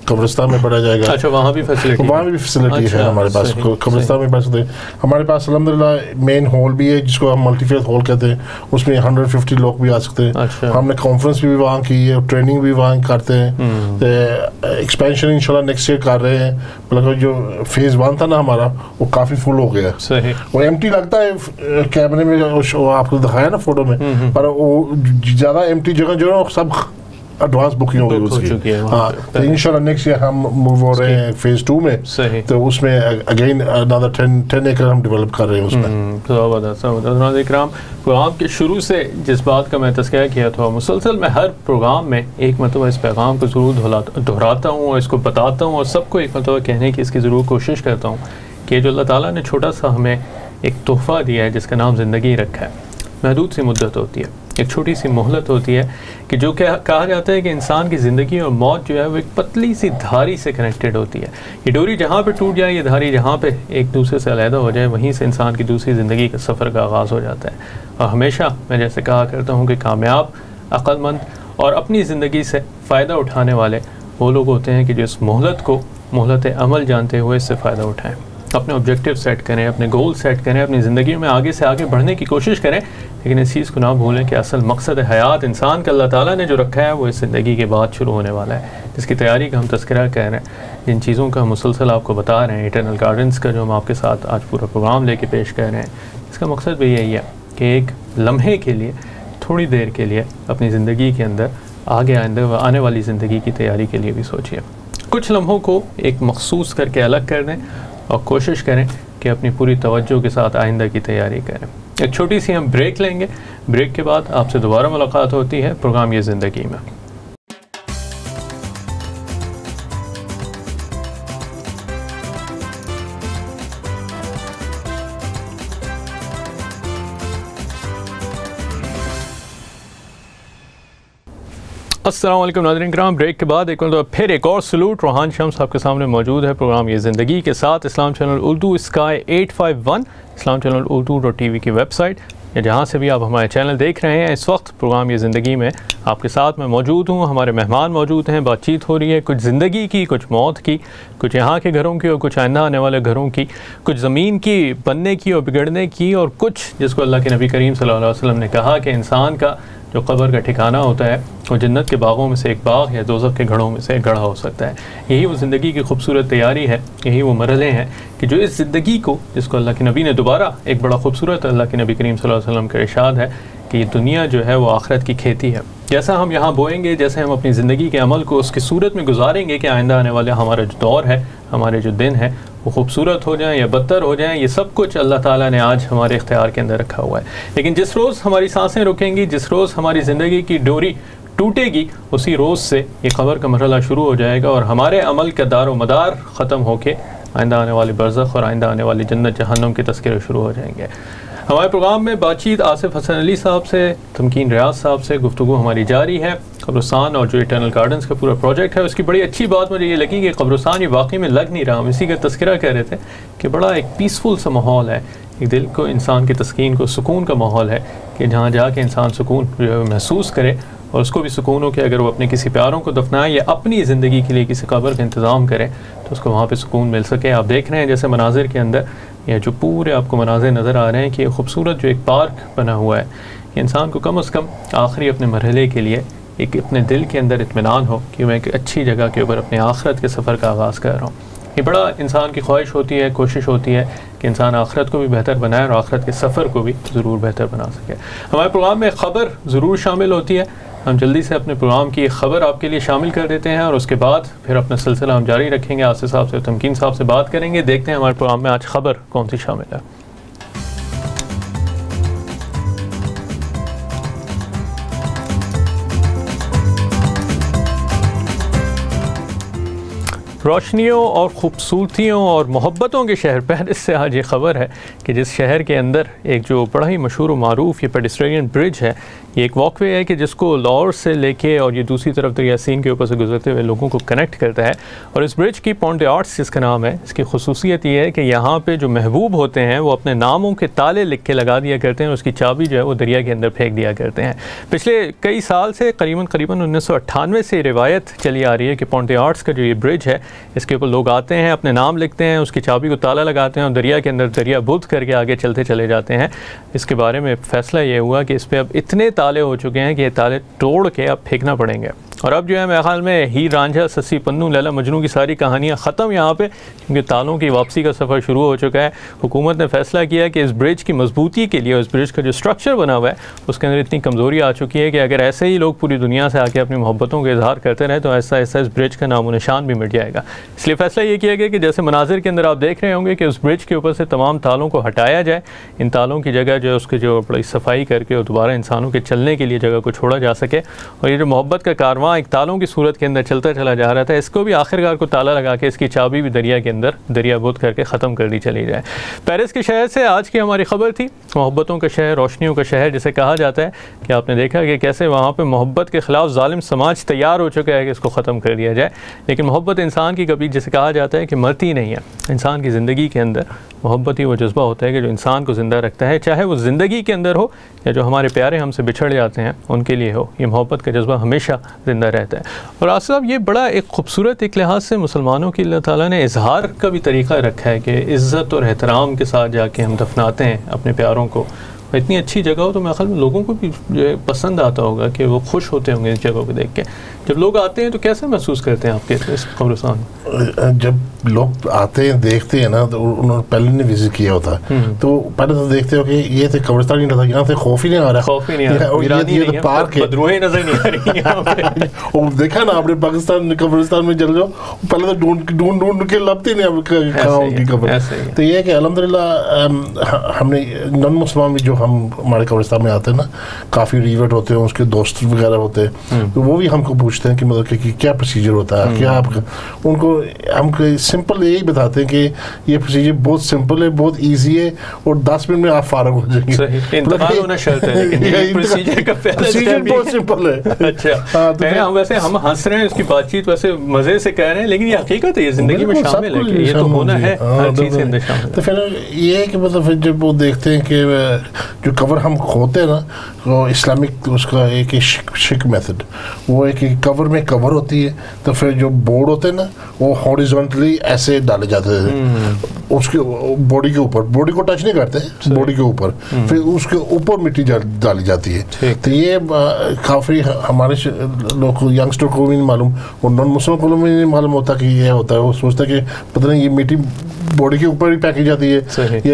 कब्रिस्तान में पढ़ा जाएगा। अच्छा, वहाँ भी फैसिलिटी है हमारे पास, कब्रिस्तान में पढ़ सकते हैं। हमारे पास अल्हम्दुलिल्लाह मेन हॉल भी है जिसको हम मल्टीफेथ हॉल कहते हैं, उसमें 150 लोग भी आ सकते हैं। अच्छा। हमने कॉन्फ्रेंस भी वहाँ की है, ट्रेनिंग भी वहाँ करते हैं। एक्सपेंशन इंशाल्लाह नेक्स्ट ईयर कर रहे हैं, मतलब जो फेज़ 1 था ना हमारा वो काफ़ी फुल हो गया। सही। वो एम्प्टी लगता है कैमरे में, आपको दिखाया ना फोटो में, पर वो ज़्यादा एम्प्टी जगह जो है सब एडवांस बुकिंग हो गई उसकी। हाँ, तो इंशाल्लाह नेक्स्ट ईयर हम मूव हो रहे हैं फेज 2 में। सही। तो उसमें अगेन अनदर 10 एकड़ हम डेवलप कर रहे हैं उसमें। प्रोग्राम के शुरू से जिस बात का मैं तज़किरा किया था, मुसलसल मैं हर प्रोग्राम में एक मतलब इस पैगाम को ज़रूर दोहराता हूँ और इसको बताता हूँ और सबको एक मतलब कहने की इसकी ज़रूर कोशिश करता हूँ कि जो अल्लाह ताला ने छोटा सा हमें एक तोहफ़ा दिया है जिसका नाम ज़िंदगी रखा है। महदूद सी मुद्दत होती है, एक छोटी सी मोहलत होती है कि जो कहा जाता है कि इंसान की ज़िंदगी और मौत जो है वो एक पतली सी धारी से कनेक्टेड होती है। ये डोरी जहाँ पे टूट जाए, ये धारी जहाँ पे एक दूसरे से अलहदा हो जाए, वहीं से इंसान की दूसरी ज़िंदगी का सफ़र का आगाज़ हो जाता है। और हमेशा मैं जैसे कहा करता हूँ कि कामयाब, अक्लमंद और अपनी ज़िंदगी से फ़ायदा उठाने वाले वो लोग होते हैं कि जो इस मोहलत को मोहलत अमल जानते हुए इससे फ़ायदा उठाएँ, अपने ऑब्जेक्टिव सेट करें, अपने गोल सेट करें, अपनी ज़िंदगी में आगे से आगे बढ़ने की कोशिश करें, लेकिन इस चीज़ को ना भूलें कि असल मकसद हयात इंसान का अल्लाह ताला ने जो रखा है वो इस ज़िंदगी के बाद शुरू होने वाला है, जिसकी तैयारी का हम तज़किरा कर रहे हैं, जिन चीज़ों का हम मुसलसल आपको बता रहे हैं, इटर्नल गार्डन्स का जो हम आपके साथ आज पूरा प्रोग्राम लेके पेश कर रहे हैं, इसका मकसद भी यही है कि एक लम्हे के लिए, थोड़ी देर के लिए अपनी ज़िंदगी के अंदर आगे आने वाली ज़िंदगी की तैयारी के लिए भी सोचिए। कुछ लम्हों को एक मखसूस करके अलग कर दें और कोशिश करें कि अपनी पूरी तवज्जो के साथ आइंदा की तैयारी करें। एक छोटी सी हम ब्रेक लेंगे, ब्रेक के बाद आपसे दोबारा मुलाकात होती है प्रोग्राम ये ज़िंदगी में। अस्सलाम वालेकुम नाज़रीन किराम, ब्रेक के बाद एक बार फिर एक और सलूट। रोहान शम्स आपके सामने मौजूद है प्रोग्राम ये ज़िंदगी के साथ। इस्लाम चैनल उर्दू स्काई 851 इस्लाम चैनल उर्दू.tv की वेबसाइट या जहाँ से भी आप हमारे चैनल देख रहे हैं। इस वक्त प्रोग्राम ये ज़िंदगी में आपके साथ मैं मौजूद हूँ, हमारे मेहमान मौजूद हैं, बातचीत हो रही है कुछ ज़िंदगी की, कुछ मौत की, कुछ यहाँ के घरों की और कुछ आइंदा आने वाले घरों की, कुछ ज़मीन की बनने की और बिगड़ने की, और कुछ जिसको अल्लाह के नबी करीम सल्लल्लाहु अलैहि वसल्लम ने कहा कि इंसान का जो कब्र का ठिकाना होता है वो जन्नत के बागों में से एक बाग या दोज़ख के घड़ों में से एक गढ़ा हो सकता है। यही वो ज़िंदगी की खूबसूरत तैयारी है, यही वो मरहले हैं कि जो इस ज़िंदगी को, जिसको अल्लाह के नबी ने दोबारा एक बड़ा खूबसूरत अल्लाह के नबी करीम सल्लल्लाहु अलैहि वसल्लम का इरशाद है कि ये दुनिया जो है वो आखिरत की खेती है। जैसा हम यहाँ बोएंगे, जैसे हम अपनी ज़िंदगी के अमल को उसकी सूरत में गुजारेंगे कि आइंदा आने वाले हमारा जो दौर है, हमारे जो दिन है, वो खूबसूरत हो जाएं या बदतर हो जाएं, ये सब कुछ अल्लाह ताला ने आज हमारे इख्तियार के अंदर रखा हुआ है। लेकिन जिस रोज़ हमारी सांसें रुकेंगी, जिस रोज़ हमारी ज़िंदगी की डोरी टूटेगी, उसी रोज़ से ये क़ब्र का मरहला शुरू हो जाएगा और हमारे अमल का दारो मदार ख़त्म होके आइंदा आने वाली बरज़ख और आइंदा आने वाली जन्नत जहन्नम के तज़किरे शुरू हो जाएंगे। हमारे प्रोग्राम में बातचीत आसिफ हसन अली साहब से, तमकीन रियाज साहब से गुफ्तगू हमारी जारी है। कब्रिस्तान और जो इटर्नल गार्डन्स का पूरा प्रोजेक्ट है, उसकी बड़ी अच्छी बात मुझे ये लगी कि कब्रिस्तान ये वाकई में लग नहीं रहा। हम इसी का तज़किरा कर रहे थे कि बड़ा एक पीसफुल सा माहौल है, एक दिल को, इंसान की तस्कीन को, सुकून का माहौल है कि जहाँ जाके इंसान सुकून जो है महसूस करे और उसको भी सुकून हो कि अगर वो अपने किसी प्यारों को दफनाए या अपनी ज़िंदगी के लिए किसी कब्र का इंतज़ाम करे तो उसको वहाँ पे सुकून मिल सके। आप देख रहे हैं जैसे मनाजिर के अंदर ये जो पूरे आपको मनाजिर नज़र आ रहे हैं कि खूबसूरत जो एक पार्क बना हुआ है, इंसान को कम अज़ कम आखिरी अपने मरहले के लिए एक अपने दिल के अंदर इत्मीनान हो कि मैं एक अच्छी जगह के ऊपर अपने आखिरत के सफ़र का आगाज़ कर रहा हूँ। ये बड़ा इंसान की ख्वाहिश होती है, कोशिश होती है कि इंसान आखिरत को भी बेहतर बनाए और आखिरत के सफ़र को भी ज़रूर बेहतर बना सके। हमारे प्रोग्राम में ख़बर ज़रूर शामिल होती है। हम जल्दी से अपने प्रोग्राम की ख़बर आपके लिए शामिल कर देते हैं और उसके बाद फिर अपना सिलसिला हम जारी रखेंगे। आसिफ साहब से, तमकीन साहब से बात करेंगे, देखते हैं हमारे प्रोग्राम में आज ख़बर कौन सी शामिल है। रोशनियों और ख़ूबसूरतियों और मोहब्बतों के शहर पेरिस से आज ये ख़बर है कि जिस शहर के अंदर एक जो बड़ा ही मशहूर व मारूफ़ ये पेडिस्ट्रेनियन ब्रिज है, ये एक वॉकवे है कि जिसको लाहौर से लेके और ये दूसरी तरफ दरिया सीन के ऊपर से गुजरते हुए लोगों को कनेक्ट करता है। और इस ब्रिज की पॉइंट आर्ट्स जिसका नाम है, इसकी खसूसियत ये है कि यहाँ पे जो महबूब होते हैं वो अपने नामों के ताले लिख के लगा दिया करते हैं, उसकी चाबी जो है वो दरिया के अंदर फेंक दिया करते हैं। पिछले कई साल से करीबन 1998 से रिवायत चली आ रही है कि पॉइंट आर्ट्स का जो ये ब्रिज है, इसके ऊपर लोग आते हैं, अपने नाम लिखते हैं, उसकी चाबी को ताला लगाते हैं और दरिया के अंदर दरिया बुद्ध करके आगे चलते चले जाते हैं। इसके बारे में फ़ैसला ये हुआ कि इस पर अब इतने ताले हो चुके हैं कि ये ताले तोड़ के अब फेंकना पड़ेंगे। और अब जो है मेरे ख्याल में हीर रांझा सस्सी पन्नू लैला मजनू की सारी कहानियाँ ख़त्म यहाँ पे, क्योंकि तालों की वापसी का सफ़र शुरू हो चुका है। हुकूमत ने फ़ैसला किया कि इस ब्रिज की मजबूती के लिए, इस ब्रिज का जो स्ट्रक्चर बना हुआ है उसके अंदर इतनी कमज़ोरी आ चुकी है कि अगर ऐसे ही लोग पूरी दुनिया से आके अपनी मोहब्बतों का इजहार करते रहे तो ऐसा ऐसा इस ब्रिज का नामो निशान भी मिट जाएगा। इसलिए फ़ैसला ये किया गया कि जैसे मनाजिर के अंदर आप देख रहे होंगे कि उस ब्रिज के ऊपर से तमाम तालों को हटाया जाए, इन तालों की जगह जो है उसकी जो बड़ी सफाई करके और दोबारा इंसानों के चलने के लिए जगह को छोड़ा जा सके। और ये जो मोहब्बत का कारवां एक तालों की सूरत के अंदर चलता चला जा रहा था, इसको भी आखिरकार को ताला लगा के इसकी चाबी भी दरिया के अंदर दरिया बुद्ध करके ख़त्म कर दी चली जाए। पेरिस के शहर से आज की हमारी ख़बर थी, मोहब्बतों का शहर, रोशनियों का शहर जिसे कहा जाता है, कि आपने देखा कि कैसे वहाँ पे मोहब्बत के ख़िलाफ़ ज़ालिम समाज तैयार हो चुका है कि इसको ख़त्म कर दिया जाए। लेकिन मोहब्बत इंसान की कभी, जिसे कहा जाता है कि मरती नहीं है, इंसान की ज़िंदगी के अंदर मोहब्बत ही वो जज्बा होता है कि जो इंसान को ज़िंदा रखता है, चाहे वो ज़िंदगी के अंदर हो या जो हमारे प्यारे हमसे बिछड़ जाते हैं उनके लिए हो। ये मोहब्बत का जज्बा हमेशा ज़िंदा रहता है। और आसिफ साहब, ये बड़ा एक खूबसूरत एक लिहाज से मुसलमानों की अल्लाह ताला ने इजहार का भी तरीक़ा रखा है कि इज़्ज़त और एहतराम के साथ जाके हम दफनाते हैं अपने प्यारों को। इतनी अच्छी जगह हो तो मेरे ख्याल में लोगों को भी पसंद आता होगा कि वो खुश होते होंगे इस जगह को देख के। जब लोग आते हैं तो कैसे महसूस करते हैं आपके इस कब्रिस्तान? जब लोग आते हैं देखते हैं ना, तो उन्होंने पहले नहीं विजिट किया होता तो पहले तो देखते हो कि ये तो कब्रिस्तान नहीं था, यहाँ से खौफ ही नहीं आ रहा, खौफ ही नहीं आ रहा, ये तो पार्क है, बदरूहें नजर नहीं आ रही यहाँ पे। और देखा ना आपने पाकिस्तान कब्रिस्तान में चल जाओ, पहले तो ढूंढ के लभते नहीं कहाँ उनकी कब्र। तो ये है कि अल्हम्दुलिल्लाह हमने नॉन मुसलमान भी जो हम हमारे कब्रिस्तान में आते हैं ना, काफ़ी रिवर्ट होते हैं, उसके दोस्त वगैरह होते हैं, तो वो भी हमको पूछते हैं कि मतलब कि क्या प्रोसीजर होता है, क्या आपका। उनको हम सिंपल यही बताते हैं कि ये प्रोसीजर बहुत सिंपल है, बहुत इजी है और 10 मिनट में आप फारग हो जाएंगे। इंतकाल होना शर्त है, लेकिन प्रोसीजर का प्रोसीजर बहुत सिंपल है। अच्छा, तो वैसे हम हंस रहे हैं, उसकी बातचीत वैसे मजे से कह रहे हैं, लेकिन ये हकीकत है, ये जिंदगी में शामिल है कि ये तो होना है, हर चीज़ के अंदर शामिल है। तो फिर ये है कि मतलब फिर जब वो देखते हैं कि जो कवर हम खोते हैं ना, तो इस्लामिक उसका एक शिक मेथड, वो एक कवर में कवर होती है, तो फिर जो बोर्ड होते हैं ना वो हॉरिजॉन्टली ऐसे डाले जाते हैं उसके बॉडी के ऊपर, बॉडी को टच नहीं करते, बॉडी के ऊपर, फिर उसके ऊपर मिट्टी डाली जाती है। तो ये काफ़ी हमारे लोग यंगस्टर को भी नहीं मालूम और नॉन मुस्लिम को भी नहीं मालूम होता कि ये होता है। वो सोचता है कि पता नहीं ये मिट्टी बॉडी के ऊपर ही पैकी जाती है,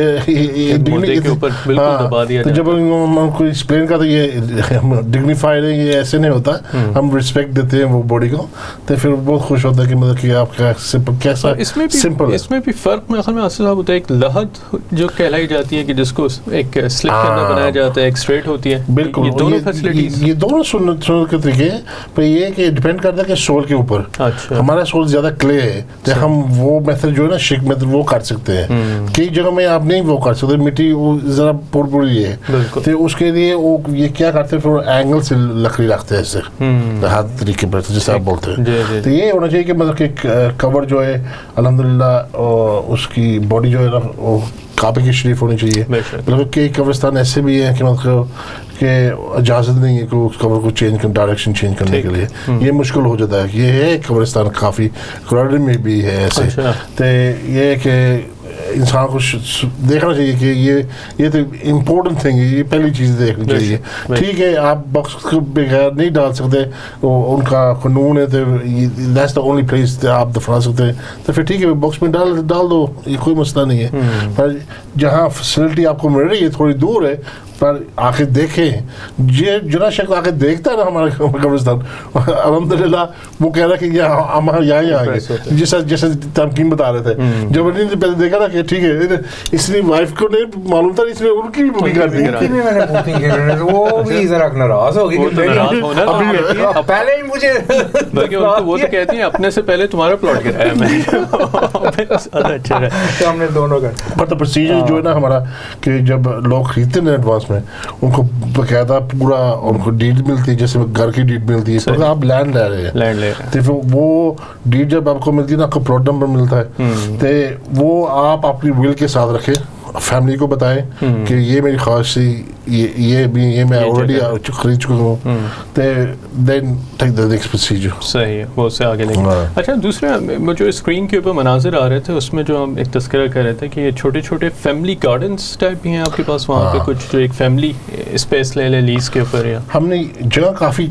ये के ऊपर बिल्कुल दबा दिया। तो जब हम उनको एक्सप्लेन करते ये डिग्निफाइड है, ये ऐसे नहीं होता, हम रिस्पेक्ट देते हैं वो बॉडी को, तो फिर बहुत खुश होता है कि मतलब कि आपका सिंपल कैसा सिंपल। इसमें भी फ़र्क मेरे ख्याल में आसिफ साहब होता है, एक लहद जो कहलाई जाती है कि जिसको एक स्लिप के अंदर बनाया जाता है, एक स्ट्रेट होती है। बिल्कुल, ये दोनों फैसिलिटीज, ये दोनों सुन्नत के तरीके हैं, पर ये कि डिपेंड करता है कि सोल के ऊपर। अच्छा, हमारा सोल ज़्यादा क्ले है तो हम वो मेथड जो है ना, शिक मेथड, वो कर सकते हैं। कई जगह में आप नहीं वो कर सकते, मिट्टी वो ज़रा पुरपुरी है, तो उसके लिए वो ये क्या करते हैं, फिर एंगल से लकड़ी रखते हैं ऐसे हाथ तरीके पर, जैसे आप बोलते हैं। तो ये होना चाहिए कि मतलब कि कवर जो है अल्हम्दुलिल्लाह उसकी बॉडी जो है ना वो काबे की शरीफ होनी चाहिए। मतलब कई कब्रिस्तान ऐसे भी हैं कि मतलब कि इजाज़त नहीं है कि उस कवर को चेंज कर, डायरेक्शन चेंज करने के लिए ये मुश्किल हो जाता है। ये है कब्रिस्तान काफ़ी क्राउडेड में भी है ऐसे। तो ये है कि इंसान को देखना चाहिए कि ये तो इम्पोर्टेंट थिंग है, ये पहली चीज़ देखनी चाहिए। ठीक है, आप बॉक्स के बगैर नहीं डाल सकते, उनका कानून है, तो दैट्स द ओनली प्लेस आप दफना सकते हैं, तो फिर ठीक है बॉक्स में डाल दो, ये कोई मसला नहीं है। पर जहाँ फैसिलिटी आपको मिल रही है थोड़ी दूर है, पर आके देखें ये जना शख्स आके देखता है ना हमारे कब्रिस्तान, अल्हम्दुलिल्लाह वो कह रहा है कि हम यहाँ आएंगे, जैसे तमकीन बता रहे थे, जब ने पहले देखा ना कि ठीक है, इसलिए वाइफ को नहीं मालूम था, इसलिए उनकी भी बुकिंग कर दी, वो भी जरा नाराज हो गई, पहले ही मुझे वो तो कहती है अपने से पहले तुम्हारा प्लॉट गिराया मैं। अच्छा है, तो हमने दोनों का पर तो प्रोसीजर जो है ना हमारा कि जब लोग खरीदते हैं एडवांस में, उनको बकायदा पूरा उनको डीड मिलती है, जैसे घर की डीड मिलती है, तो आप लैंड ले रहे हैं, तो फिर वो डीड जब आपको मिलती है ना, आपको प्लॉट नंबर मिलता है, तो वो आप अपनी विल के साथ रखें, फैमिली को बताएं कि ये मेरी ख्वाहिश थी, ये मैं ऑलरेडी खरीद चुका हूँ, तो then take the next procedure. सही है, वो उससे आगे लेंगे। अच्छा, दूसरा जो स्क्रीन के ऊपर मनाजिर आ रहे थे उसमें जो हम एक तस्करा कर रहे थे कि ये छोटे छोटे फैमिली गार्डन्स टाइप भी हैं आपके पास वहाँ पे, कुछ जो एक फैमिली स्पेस ले लीज के ऊपर, या हमने जगह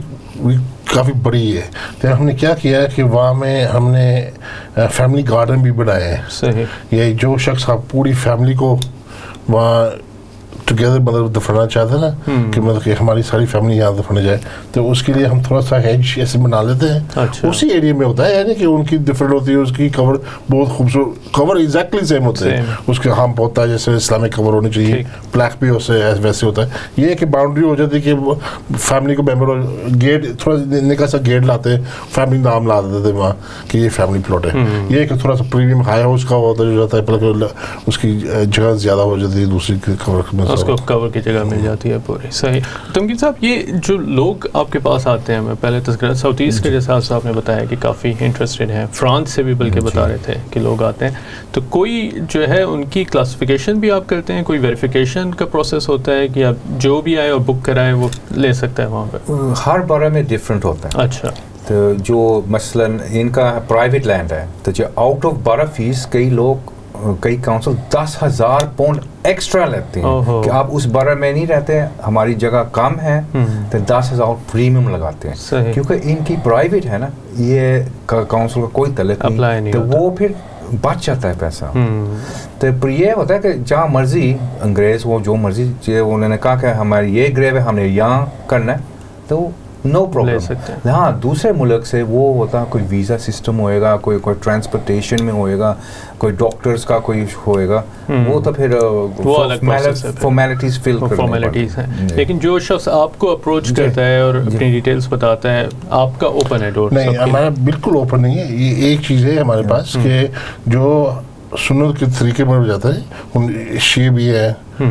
काफ़ी बड़ी है, तो हमने क्या किया है कि वहाँ में हमने फैमिली गार्डन भी बनाए हैं। सही, ये जो शख्स आप पूरी फैमिली को वहाँ टुगेदर मतलब दफनाना चाहते हैं ना, कि मतलब कि हमारी सारी फैमिली यहाँ दफना जाए, तो उसके लिए हम थोड़ा सा हेज ऐसे बना लेते हैं। अच्छा। उसी एरिया में होता है, यानी कि उनकी डिफरेंट होती है, उसकी कवर बहुत खूबसूरत, कवर एग्जैक्टली सेम होते हैं, उसके हम होता है जैसे इस्लामिक कवर होनी चाहिए, ब्लैक भी वैसे होता है। ये है कि बाउंड्री हो जाती है कि फैमिली को मेम्बर, गेट थोड़ा निका सा गेट लाते हैं, फैमिली नाम ला देते हैं वहाँ कि ये फैमिली प्लॉट है। ये है कि थोड़ा सा प्रीमियम हाई हाउस का होता जाता है, पहले उसकी जगह ज़्यादा हो जाती है, दूसरी कवर में उसको कवर की जगह मिल जाती है पूरी। सही। तमकीन साहब, ये जो लोग आपके पास आते हैं, मैं पहले तस्करा साउथ ईस्ट के जैसा आपने बताया कि काफ़ी इंटरेस्टेड हैं, फ्रांस से भी बल्कि बता रहे थे कि लोग आते हैं, तो कोई जो है उनकी क्लासिफिकेशन भी आप करते हैं, कोई वेरिफिकेशन का प्रोसेस होता है कि आप जो भी आए और बुक कराएं वो ले सकता है वहाँ पर? हर बारे में डिफरेंट होता है। अच्छा, तो जो मसलन इनका प्राइवेट लैंड है, तो जो आउट ऑफ बारह फीस कई काउंसिल 10,000 पाउंड एक्स्ट्रा लेते हैं कि आप उस बरह में नहीं रहते, हमारी जगह कम है, तो 10,000 प्रीमियम लगाते हैं, क्योंकि इनकी प्राइवेट है ना, ये काउंसिल का कोई तलब नहीं, तो वो फिर बच जाता है पैसा। तो ये होता है कि जहाँ मर्जी अंग्रेज वो जो मर्जी उन्होंने कहा कि हमारी ये ग्रेव है, हमने यहाँ करना है, तो नो प्रॉब्लम। हाँ, दूसरे मुल्क से वो होता है, कोई वीज़ा सिस्टम होएगा, कोई ट्रांसपोर्टेशन में होएगा, कोई डॉक्टर्स का कोई होएगा, वो तो फिर वो अलग फॉर्मेलिटीज़ फिल फॉर्मेलिटीज़ हैं। लेकिन जो शख्स आपको अप्रोच करता है और अपनी डिटेल्स बताता है, आपका ओपन है डोर? नहीं, हमारा बिल्कुल ओपन नहीं है। ये एक चीज़ है हमारे पास कि जो सुन्नत के तरीके में जाता है, उन शी भी है,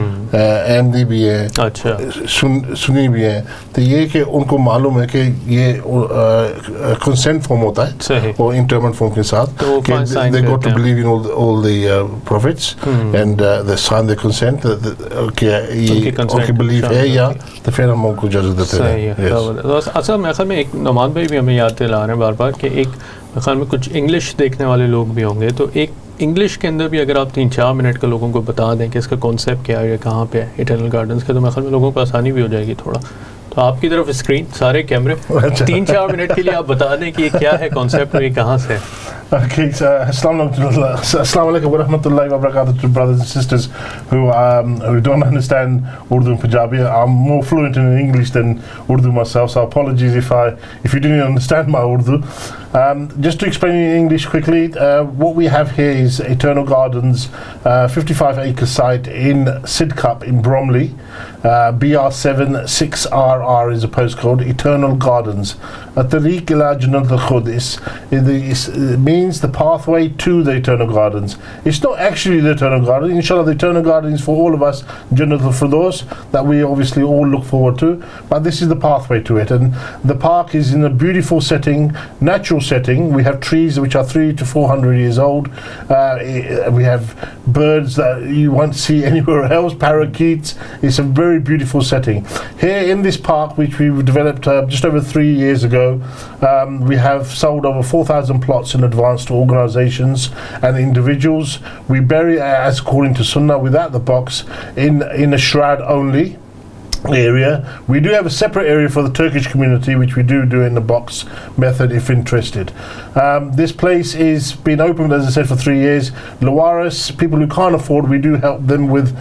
अहमदी भी है, अच्छा, सुन्नी भी है, तो ये कि उनको मालूम है कि ये कंसेंट फॉर्म होता है और इंटरमेंट फॉर्म के साथ, कि they got to believe in all the prophets and they sign the consent कि उनकी बिलीफ है, या तो फिर हम उनको इजाज़त देते हैं। अच्छा, मेरे ख्याल में एक नमान भाई भी हमें याद दिला रहे हैं बार बार कि एक मेरे ख्याल में कुछ इंग्लिश देखने वाले लोग भी होंगे, तो एक इंग्लिश के अंदर भी अगर आप 3-4 मिनट के लोगों को बता दें कि इसका कॉन्सेप्ट क्या है, कहाँ पे है इटर्नल गार्डन्स के, तो मेरे ख्याल में लोगों को आसानी भी हो जाएगी थोड़ा। तो आपकी तरफ स्क्रीन, सारे कैमरे, 3-4 मिनट के लिए आप बता दें कि ये क्या है कॉन्सेप्ट और ये कहाँ से है। Okay, so Assalamu alaikum wa rahmatullahi wa barakatuh to brothers and sisters who don't understand Urdu and Punjabi. I'm more fluent in English than Urdu myself, so apologies if you didn't understand my Urdu. Just to explain in English quickly, what we have here is Eternal Gardens, 55-acre site in Sidcup in Bromley. BR7 6RR is a postcode. Eternal Gardens. At-Tariq ila Jannat al-Khud means the pathway to the Eternal Gardens. It's not actually the Eternal Garden. Inshallah, the Eternal Garden is for all of us, Jannat al-Firdaus, that we obviously all look forward to. But this is the pathway to it, and the park is in a beautiful setting, natural setting. We have trees which are 300 to 400 years old. We have birds that you won't see anywhere else, parakeets. It's a very beautiful setting. Here in this park, which we developed just over 3 years ago, we have sold over 4,000 plots in advance to organisations and individuals. We bury, as according to Sunnah, without the box, in a shroud only. area. We do have a separate area for the Turkish community, which we do in the box method if interested. This place is been opened, as I said, for 3 years. Lawaris, people who can't afford, we do help them with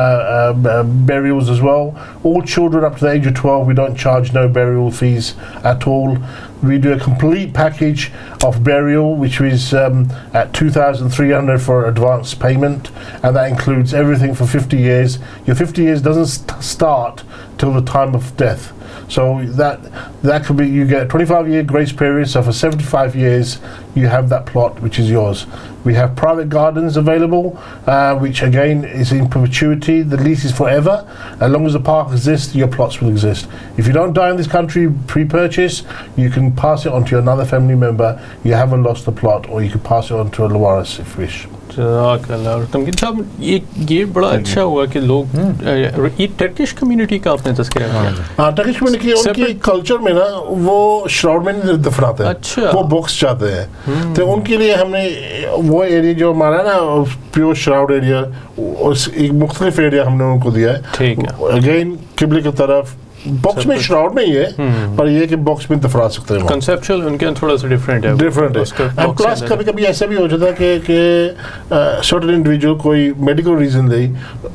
burials as well. All children up to the age of 12, we don't charge no burial fees at all. We do a complete package of burial, which is at 2,300 for advance payment, and that includes everything for 50 years. Your 50 years doesn't start till the time of death. So that could be, you get a 25-year grace period, so for 75 years you have that plot which is yours. We have private gardens available, which again is in perpetuity. The lease is forever. As long as the park exists, your plots will exist. If you don't die in this country pre-purchase, you can pass it on to another family member. You haven't lost the plot, or you can pass it on to a Lawaris if you wish. Tamkeen साहब, ये बड़ा अच्छा हुआ कि लोग ये Turkish community का आपने तज़किरा किया। हाँ, टर्किश कम्युनिटी उनके कल्चर में ना वो श्राउड में नहीं दफनाते हैं। अच्छा। वो बॉक्स चाहते हैं, तो उनके लिए हमने वो एरिया जो हमारा ना प्योर श्राउड एरिया, उस एक मुख्तलिफ एरिया हमने उनको दिया है। ठीक है। अगेन किबले की तरफ बॉक्स में श्राउड में ही है, पर ये कि बॉक्स में दफना सकते हैं। कंसेप्चुअल उनके थोड़ा सा डिफरेंट है। एंड प्लस कभी-कभी ऐसा भी हो जाता है कि सर्टेन इंडिविजुअल कोई मेडिकल रीजन दे,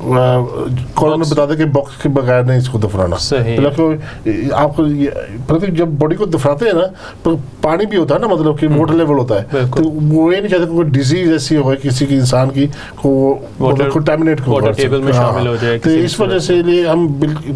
कॉलोन में बता दे कि बॉक्स के बगैर नहीं इसको दफनाना। मतलब आपको प्रति जब बॉडी को दफनाते हैं ना, तो पानी भी होता है ना, मतलब कि वाटर लेवल होता है, तो वो ये नहीं चाहते कोई डिजीज ऐसी हो किसी की इंसान की को कंटामिनेट हो, वाटर टेबल में शामिल हो जाए। तो इस वजह से लिए हम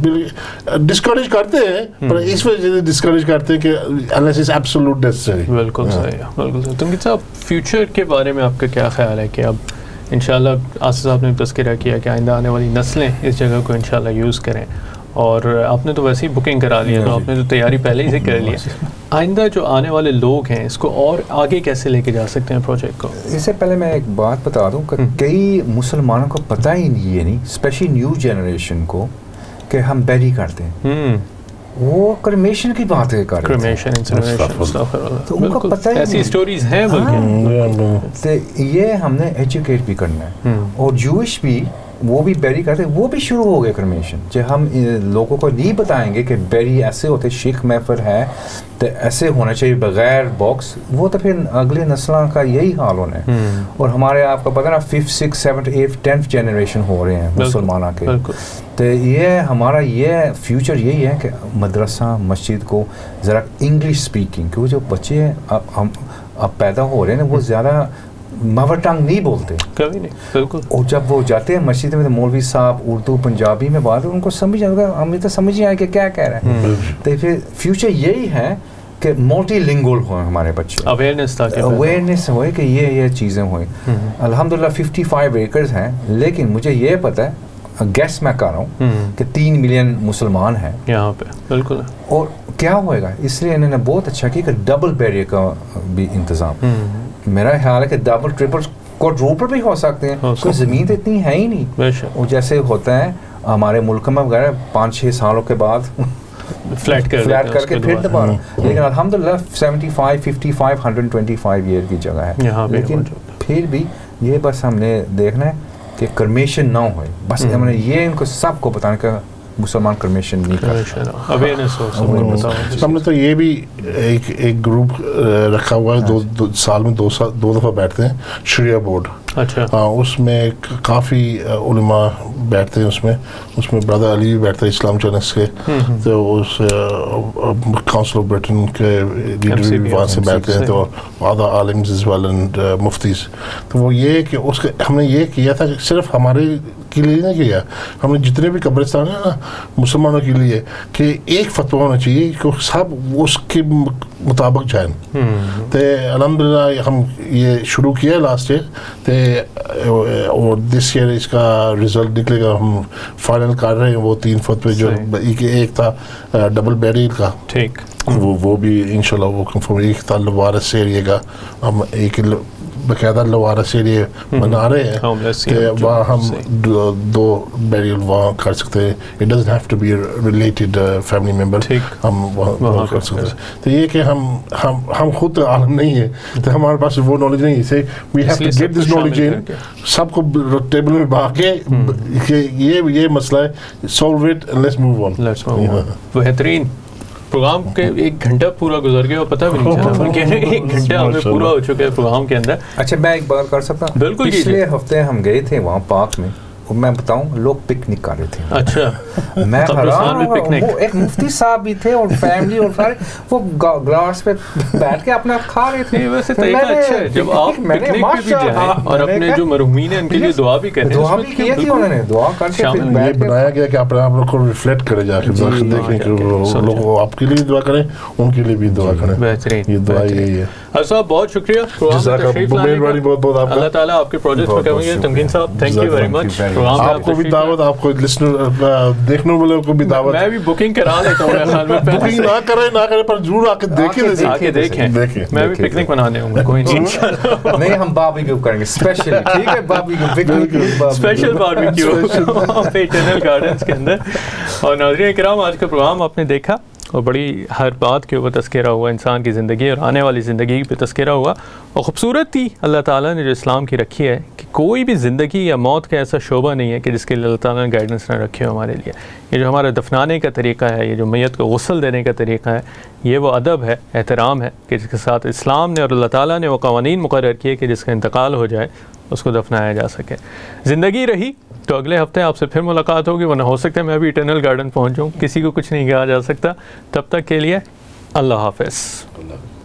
डिस्करेज करते हैं, पर इस वजह से डिस्करेज करते हैं कि अनलेस इज एब्सोल्यूट नेसेसरी। बिल्कुल सही है, बिल्कुल सही। तुमकिन साहब, फ्यूचर के बारे में आपका क्या ख्याल है कि अब इंशाल्लाह आसिफ साहब ने तज़किरा किया कि आइंदा आने वाली नस्लें इस जगह को इंशाल्लाह यूज़ करें, और आपने तो वैसे ही बुकिंग करा लिया, तो आपने तो तैयारी पहले ही से कर लिया। आइंदा जो आने वाले लोग हैं, इसको और आगे कैसे लेके जा सकते हैं प्रोजेक्ट को? इससे पहले मैं एक बात बता दूं कि कई मुसलमानों को पता ही नहीं, स्पेशली न्यू जनरेशन को, कि हम बैरी करते हैं। वो क्रिमेशन की बात है, क्रिमेशन, तो उनको पता ही ऐसी स्टोरीज हैं बल्कि। तो ये हमने एजुकेट भी करना है, और जूइश भी वो भी बैरी करते, वो भी शुरू हो गए क्रिमेशन। जब हम लोगों को नहीं बताएंगे कि बैरी ऐसे होते, शिख महफर है तो ऐसे होना चाहिए बगैर बॉक्स, वो तो फिर अगले नस्ल का यही हाल होना है। और हमारे आपको पता ना 5th 6th 7th 8th 10th generation हो रहे हैं मुसलमानों के। तो ये हमारा ये फ्यूचर यही है कि मदरसा मस्जिद को ज़रा इंग्लिश स्पीकिंग, क्योंकि जो बच्चे अब पैदा हो रहे हैं वो ज़्यादा मदर टंग नहीं बोलते कभी नहीं, बिल्कुल। और जब वो जाते हैं मस्जिद में तो मौलवी साहब उर्दू पंजाबी में बात, उनको समझ आएगा, हमें तो समझ ही आए कि क्या कह रहे हैं। तो फिर फ्यूचर यही है कि मल्टीलिंगुअल हो हमारे बच्चे, अवेयरनेस हो कि ये चीज़ें हुई। अल्हम्दुलिल्लाह 55 एकर्स हैं, लेकिन मुझे ये पता है, गैस मैं कर रहा हूँ कि 3 मिलियन मुसलमान हैं यहाँ पे, बिल्कुल। और क्या होएगा, इसलिए इन्होंने बहुत अच्छा किया कि डबल बैरियर का भी इंतज़ाम। मेरा ख्याल है कि डबल ट्रिपल क्वाड्रुपल भी हो सकते हैं, कोई ज़मीन तो इतनी है ही नहीं। और जैसे होता है हमारे मुल्क में वगैरह 5-6 सालों के बाद फ्लैट करके फिर दोबारा, लेकिन अल्हम्दुलिल्लाह 75, 55, 125 ईयर की जगह है। लेकिन फिर भी ये बस हमने देखना है कि क्रिमेशन ना हो, बस हमने ये इनको सबको बताने का मुसलमान क्रिमेशन नहीं करते, अवेयरनेस हो। हमने तो ये भी एक ग्रुप रखा हुआ है, साल में दो दफ़ा बैठते हैं, शरिया बोर्ड। अच्छा। हाँ, उसमें काफ़ी उलमा बैठते हैं, उसमें ब्रदर अली भी बैठते हैं इस्लाम चैनल्स के, तो उस काउंसिल ऑफ ब्रिटेन के लीडर भी वहाँ से बैठते हैं, तो अदर आलिम्स एज़ वेल एंड मुफ्तीज़। तो वो ये कि उसके हमने ये किया था, सिर्फ हमारे के लिए नहीं किया, हमने जितने भी कब्रिस्तान है ना मुसलमानों के लिए, कि एक फतवा होना चाहिए कि सब उसके मुताबिक जाएं। तो अल्हम्दुलिल्लाह हम ये शुरू किया लास्ट ईयर, और दिस ईयर इसका रिजल्ट निकलेगा, हम फाइनल कर रहे हैं वो 3 फतवे, जो एक था डबल बैरियर का, ठीक, वो भी इंशाल्लाह वो कंफर्म, एक था वारिस एरिया का, हम एक बाकायदा लवारस एरिया बना रहे हैं कि वहाँ हम दो बैरियल वहाँ कर सकते हैं. It doesn't have to be related family member, हम वहाँ कर सकते हैं. तो ये कि हम खुद आलम नहीं है, तो हमारे पास वो नॉलेज नहीं है. We have to get this knowledge in, सबको टेबल में बहा के ये मसला है, solve it and let's move on. बेहतरीन. प्रोग्राम के 1 घंटा पूरा गुजर गया और पता भी नहीं चला, बल्कि 1 घंटा हमें पूरा हो चुका है प्रोग्राम के अंदर. अच्छा, मैं एक बात कर सकता हूँ? बिल्कुल. पिछले हफ्ते हम गए थे वहाँ पार्क में, मैं बताऊं, लोग पिकनिक कर रहे थे. अच्छा. मैं वो एक मुफ्ती साहब भी थे और फैमिली और सारे वो ग्लास पे बैठ के अपना खा रहे थे. वैसे तरीका अच्छा है जब आप पिकनिक पे भी जाएं और अपने जो मरहूमीन हैं उनके लिए दुआ भी करें. दुआ भी की थी उन्होंने, दुआ करके ये बनाया गया कि आप लोग को रिफ्लेक्ट करें जाके, देखें कि लोग आपके लिए दुआ करें, उनके लिए भी दुआ करें. बेहतरीन. ये दुआ यही है. साहब बहुत शुक्रिया प्रोग्राम. अल्लाह ताला आपके प्रोजेक्ट में करेंगे. तमकीन साहब थैंक यू वेरी मच. आपको भी दावत, आपको लिसनर देखने वालों को भी दावत. मैं भी बुकिंग करा लेता हूँ. बुकिंग ना करें पर जरूर आके देखें. मैं भी पिकनिक मनाने हूँ. कोई नहीं, हम बारबेक्यू करेंगे स्पेशल. ठीक है, barbecue, special barbecue eternal gardens के अंदर. और नाज़रीन किराम, आज का प्रोग्राम आपने देखा और बड़ी हर बात के ऊपर तज़किरा हुआ, इंसान की ज़िंदगी और आने वाली ज़िंदगी पे तज़किरा हुआ. और ख़ूबसूरत थी अल्लाह ताला ने जो इस्लाम की रखी है कि कोई भी ज़िंदगी या मौत का ऐसा शोबा नहीं है कि जिसके लिए अल्लाह ताला ने गाइडेंस ना रखी हो हमारे लिए. ये जो हमारा दफनाने का तरीका है, ये जो मैयत को गुस्ल देने का तरीका है, ये वो अदब है, एहतराम है कि जिसके साथ इस्लाम ने और अल्लाह ताला ने वो क़वानीन मुक़र्रर किए कि जिसका इंतकाल हो जाए उसको दफनाया जा सके. ज़िंदगी रही तो अगले हफ्ते आपसे फिर मुलाकात होगी, वरना हो सकता है मैं भी इटर्नल गार्डन पहुँचूँ. किसी को कुछ नहीं कहा जा सकता. तब तक के लिए अल्लाह हाफ़िज़.